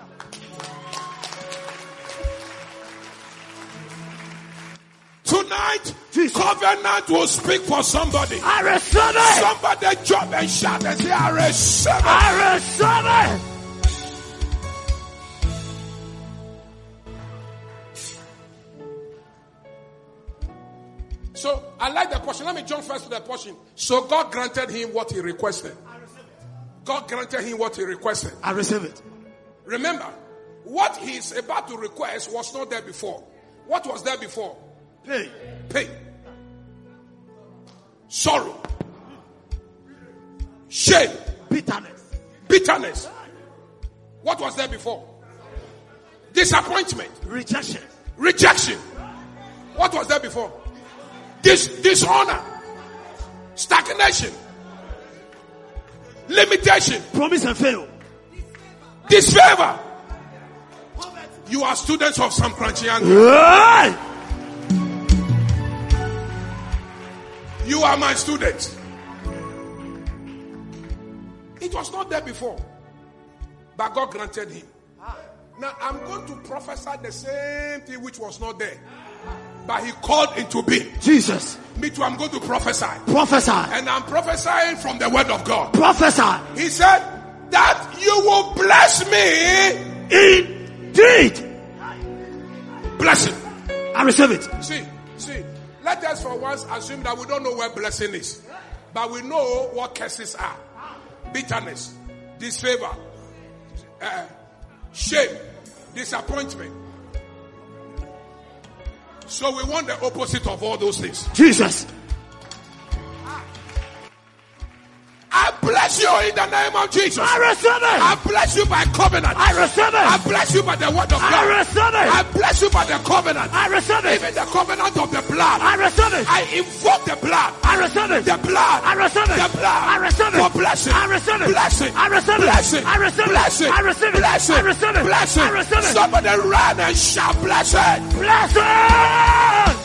Tonight, Jesus. Covenant will speak for somebody. I receive it. Somebody jump and shout and say, I receive it. I receive it. So I like the portion. Let me jump first to the portion. So God granted him what he requested. God granted him what he requested. I receive it. Remember, what he's about to request was not there before. What was there before? Pain. Pain. Sorrow. Shame. Bitterness. Bitterness. What was there before? Disappointment. Rejection. Rejection. What was there before? Dishonor. Stagnation. Limitation. Promise and fail. Disfavor. You are students of Sam Kranchiankra. Hey! You are my students. It was not there before. But God granted him. Now I'm going to prophesy the same thing which was not there, but he called into being. Jesus. Me too, I'm going to prophesy. Prophesy. And I'm prophesying from the word of God. Prophesy. He said that you will bless me. Indeed. Blessing. I receive it. See, let us for once assume that we don't know where blessing is, but we know what curses are. Bitterness, disfavor, shame, disappointment. So we want the opposite of all those things. Jesus. I bless you in the name of Jesus. I receive it. I bless you by covenant. I receive it. I bless you by the word of God. I receive it. I bless you by the covenant. I receive it. Even the covenant of the blood. I receive it. I invoke the blood. I receive it. The blood. I receive it. The blood. I receive it. For blessing. I receive it. Blessing. I receive it. Blessing. I receive it. Blessing. I receive it. Blessing. I receive it. Blessing. I receive it. Somebody run and shout blessing. Blessing.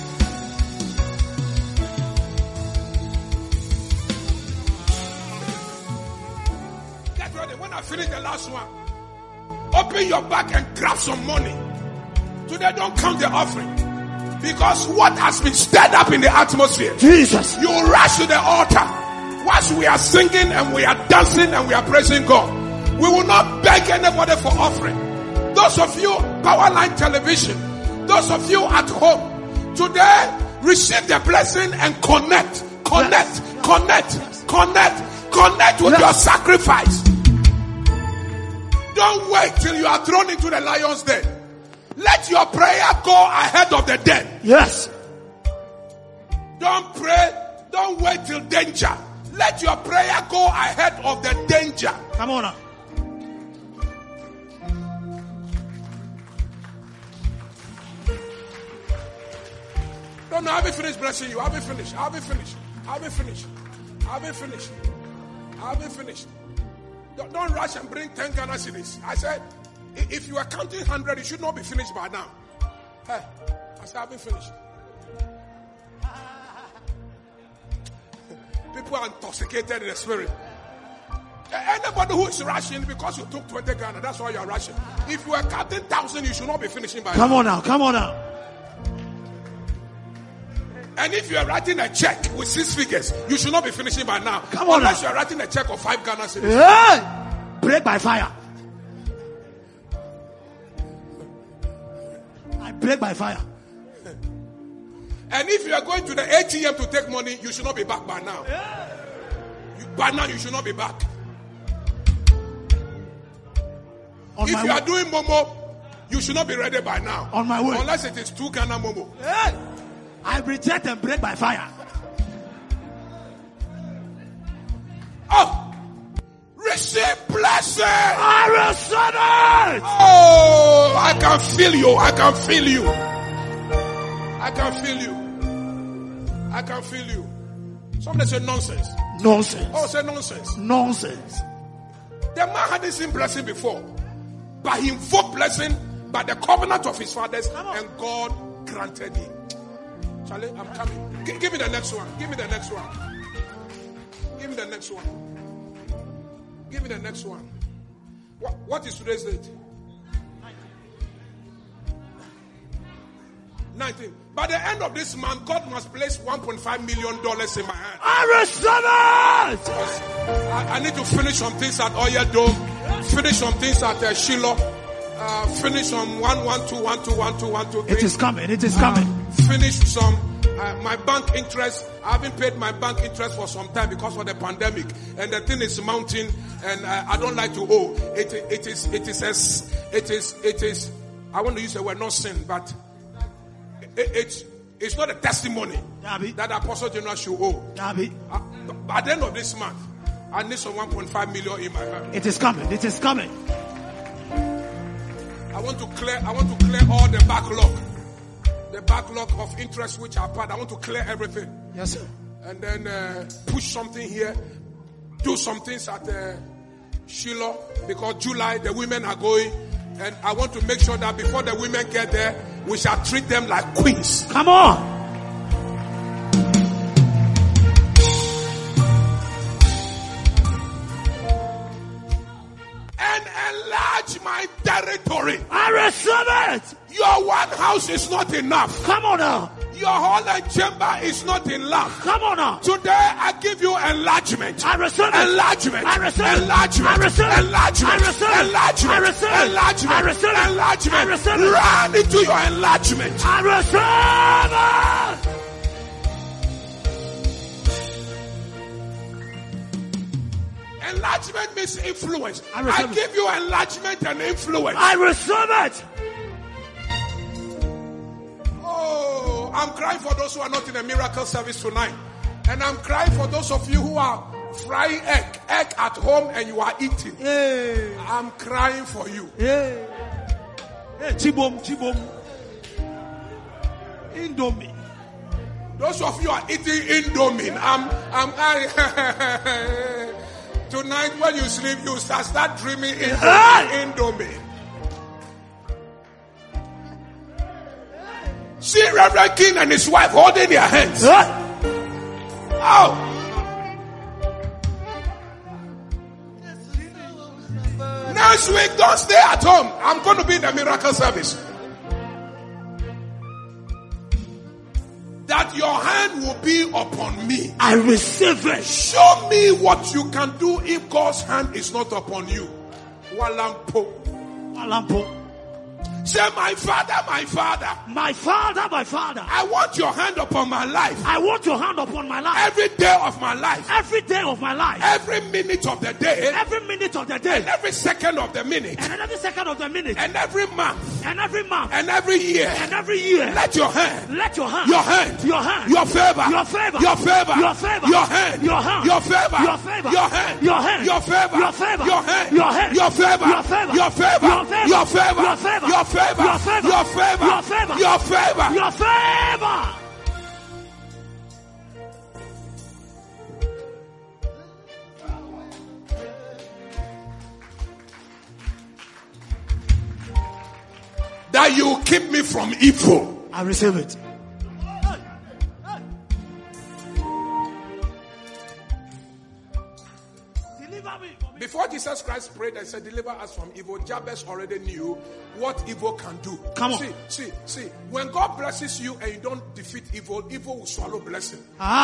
When I finish the last one, open your bag and grab some money. Today don't count the offering, because what has been stirred up in the atmosphere, Jesus, you rush to the altar. Whilst we are singing and we are dancing and we are praising God, we will not beg anybody for offering. Those of you Powerline Television, those of you at home, today receive the blessing and connect with your sacrifice. Don't wait till you are thrown into the lion's den. Let your prayer go ahead of the den. Yes. Don't pray. Don't wait till danger. Let your prayer go ahead of the danger. Come on now. No, I haven't finished blessing you. I haven't finished. Don't rush and bring 10 Ghana cedis. I said, if you are counting 100, you should not be finished by now. Hey, I said, I haven't finished. People are intoxicated in the spirit. Anybody who is rushing because you took 20 Ghana, that's why you are rushing. If you are counting 1,000, you should not be finishing by now. Come on now. And if you are writing a check with 6 figures, you should not be finishing by now. Come on unless now. you are writing a check of 5 Ghana cedis. Hey! Break by fire. I break by fire. And if you are going to the ATM to take money, you should not be back by now. By now, you should not be back. If you are doing Momo, you should not be ready by now. On my way. Unless it is 2 Ghana Momo. Hey! I reject and break by fire. Oh! Receive blessing! I receive it! Oh! I can feel you. Somebody say nonsense. Nonsense. Oh, say nonsense. Nonsense. The man hadn't seen blessing before, but he invoked blessing by the covenant of his fathers, and God granted him. Charlie, I'm coming. Give me the next one. Give me the next one. What is today's date? 19. By the end of this month, God must place $1.5 million in my hand. I receive it! I need to finish some things at Oya Dome, finish some things at Shiloh, finish some 112. It is coming. Finish some my bank interest. I haven't paid my bank interest for some time because of the pandemic, and the thing is mounting, and I don't like to owe. It is. I want to use the word not sin, but it's not a testimony that Apostle General should owe. By the end of this month, I need some 1.5 million in my hand. It is coming. I want to clear all the backlog. The backlog of interest which are part. I want to clear everything. Yes, sir. And then push something here. Do some things at Shiloh, because July the women are going. And I want to make sure that before the women get there, we shall treat them like queens. Come on. And enlarge my territory. I receive it. Your one house is not enough. Come on now. Your hall and chamber is not enough. Come on now. Today I give you enlargement. I receive it. Enlargement. I receive it. Enlargement. I receive it. Enlargement. I receive it. Enlargement. I receive it. Enlargement. I receive it. Enlargement. I receive it. Run into your enlargement. I receive it. Enlargement means influence. I I receive it. give you enlargement and influence. I receive it. Oh, I'm crying for those who are not in a miracle service tonight. And I'm crying for those of you who are frying egg at home and you are eating. Hey. I'm crying for you. Hey. Hey, Chibom. Indomie. Those of you are eating Indomie. Tonight when you sleep, you start dreaming Indomie. See Reverend King and his wife holding their hands. Oh. Next week, don't stay at home. I'm going to be in the miracle service. That your hand will be upon me. I receive it. Show me what you can do if God's hand is not upon you. Walampo. Say, my father, my father. My father, my father. I want your hand upon my life. I want your hand upon my life. Every day of my life. Every day of my life. Every minute of the day. Every minute of the day. And every second of the minute. And every second of the minute. And every month. And every month. And every year. And every year. Let your hand. Let your hand. Your hand. Your hand. Your favor. Your favor. Your favor. Your favor. Your hand. Your hand. Your favor. Your favor. Your hand. Your hand. Your favor. Your favor. Your hand. Your hand. Your favor. Your favor. Your favor. Your favor. Your favor. Your favor. Your favor. Your favor. Your favor. Your favor. Your favor. Your favor. That you keep me from evil. I receive it. Before Jesus Christ prayed and said, deliver us from evil, Jabez already knew what evil can do. Come on. See. When God blesses you and you don't defeat evil, evil will swallow blessing.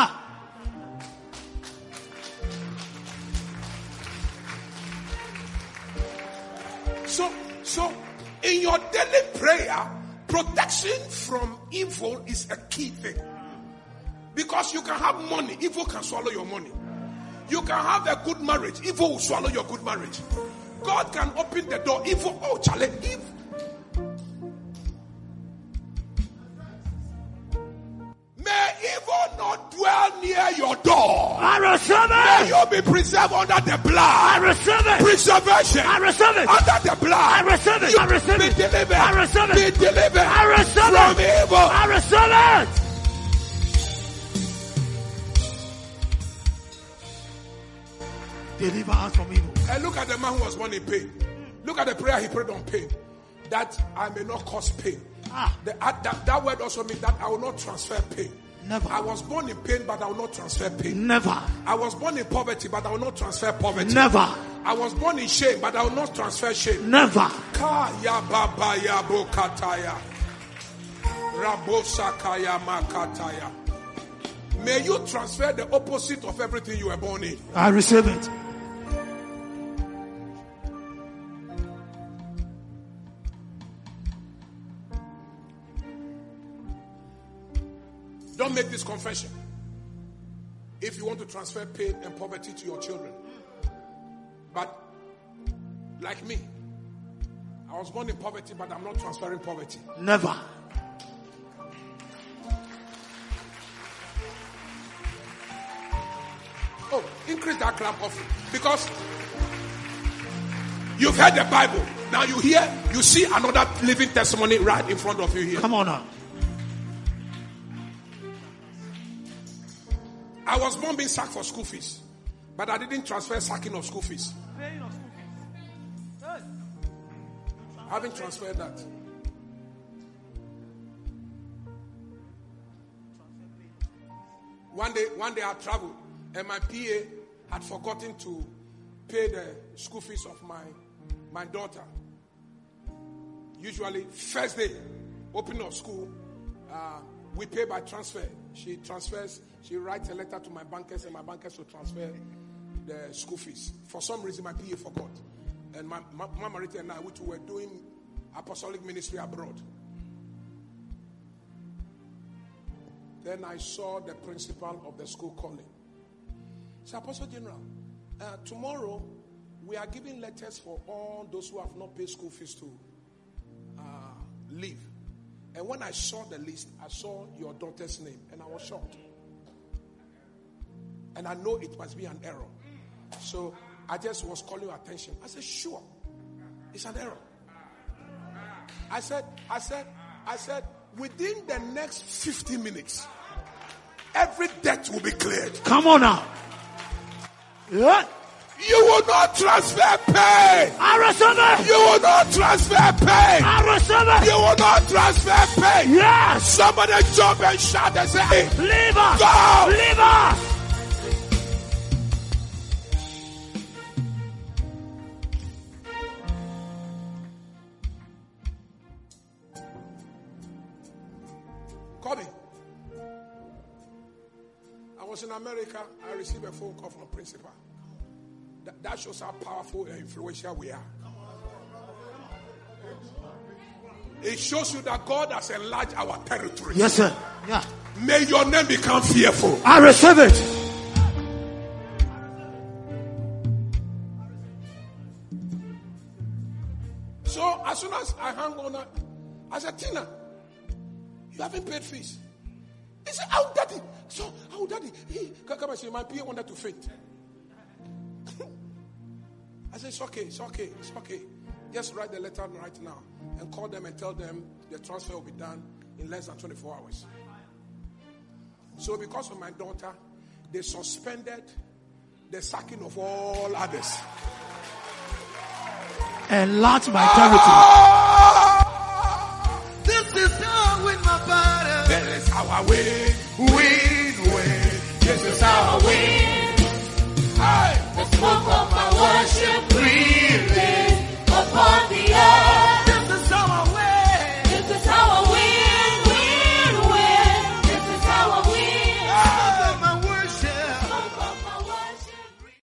So in your daily prayer, protection from evil is a key thing. Because you can have money, evil can swallow your money. You can have a good marriage, evil will swallow your good marriage. God can open the door, evil, challenge, evil. May evil not dwell near your door. I receive it. May you be preserved under the blood. I receive it. Preservation. I receive it. Under the blood. I receive it. I receive be it. delivered. I receive it. Be delivered. I receive from it. evil. I receive it. Deliver us from evil. And look at the man who was born in pain. Look at the prayer he prayed on pain. That I may not cause pain. That word also means that I will not transfer pain. Never. I was born in pain, but I will not transfer pain. Never. I was born in poverty, but I will not transfer poverty. Never. I was born in shame, but I will not transfer shame. Never. Kaya baba ya bokataya. Rabosakaya makataya. May you transfer the opposite of everything you were born in. I receive it. Don't make this confession if you want to transfer pain and poverty to your children. But like me, I was born in poverty, but I'm not transferring poverty. Never. Oh, increase that clap offering. Because you've heard the Bible. Now you see another living testimony right in front of you here. Come on now. I was born being sacked for school fees, but I didn't transfer sacking of school fees. I haven't transferred that. One day I traveled and my PA had forgotten to pay the school fees of my daughter. Usually, first day, opening of school, we pay by transfer. She transfers, she writes a letter to my bankers, and my bankers will transfer the school fees. For some reason, my PA forgot. And my Mama Rita and I, which were doing apostolic ministry abroad. Then I saw the principal of the school calling. So, Apostle General, tomorrow we are giving letters for all those who have not paid school fees to leave. And when I saw the list, I saw your daughter's name, and I was shocked. And I know it must be an error. So I just was calling your attention. I said, sure, it's an error. I said, within the next 50 minutes, every debt will be cleared. Come on now. Yeah. You will not transfer pain. I receive it. You will not transfer pain. I receive it. You will not transfer pain. Yes. Somebody jump and shout and say, hey, Leave us. go. Leave us. Call me. I was in America. I received a phone call from a principal. That shows how powerful and influential we are. It shows you that God has enlarged our territory. Yes, sir. Yeah. May your name become fearful. I receive it. So as soon as I hung on, I said, Tina, you haven't paid fees. He said, oh, daddy. So, oh, daddy. Come and say, my PA wanted to faint. I said, it's okay. Just write the letter right now and call them and tell them the transfer will be done in less than 24 hours. So because of my daughter, they suspended the sacking of all others. Enlarge my territory. This is how I win my battle. That is how I win.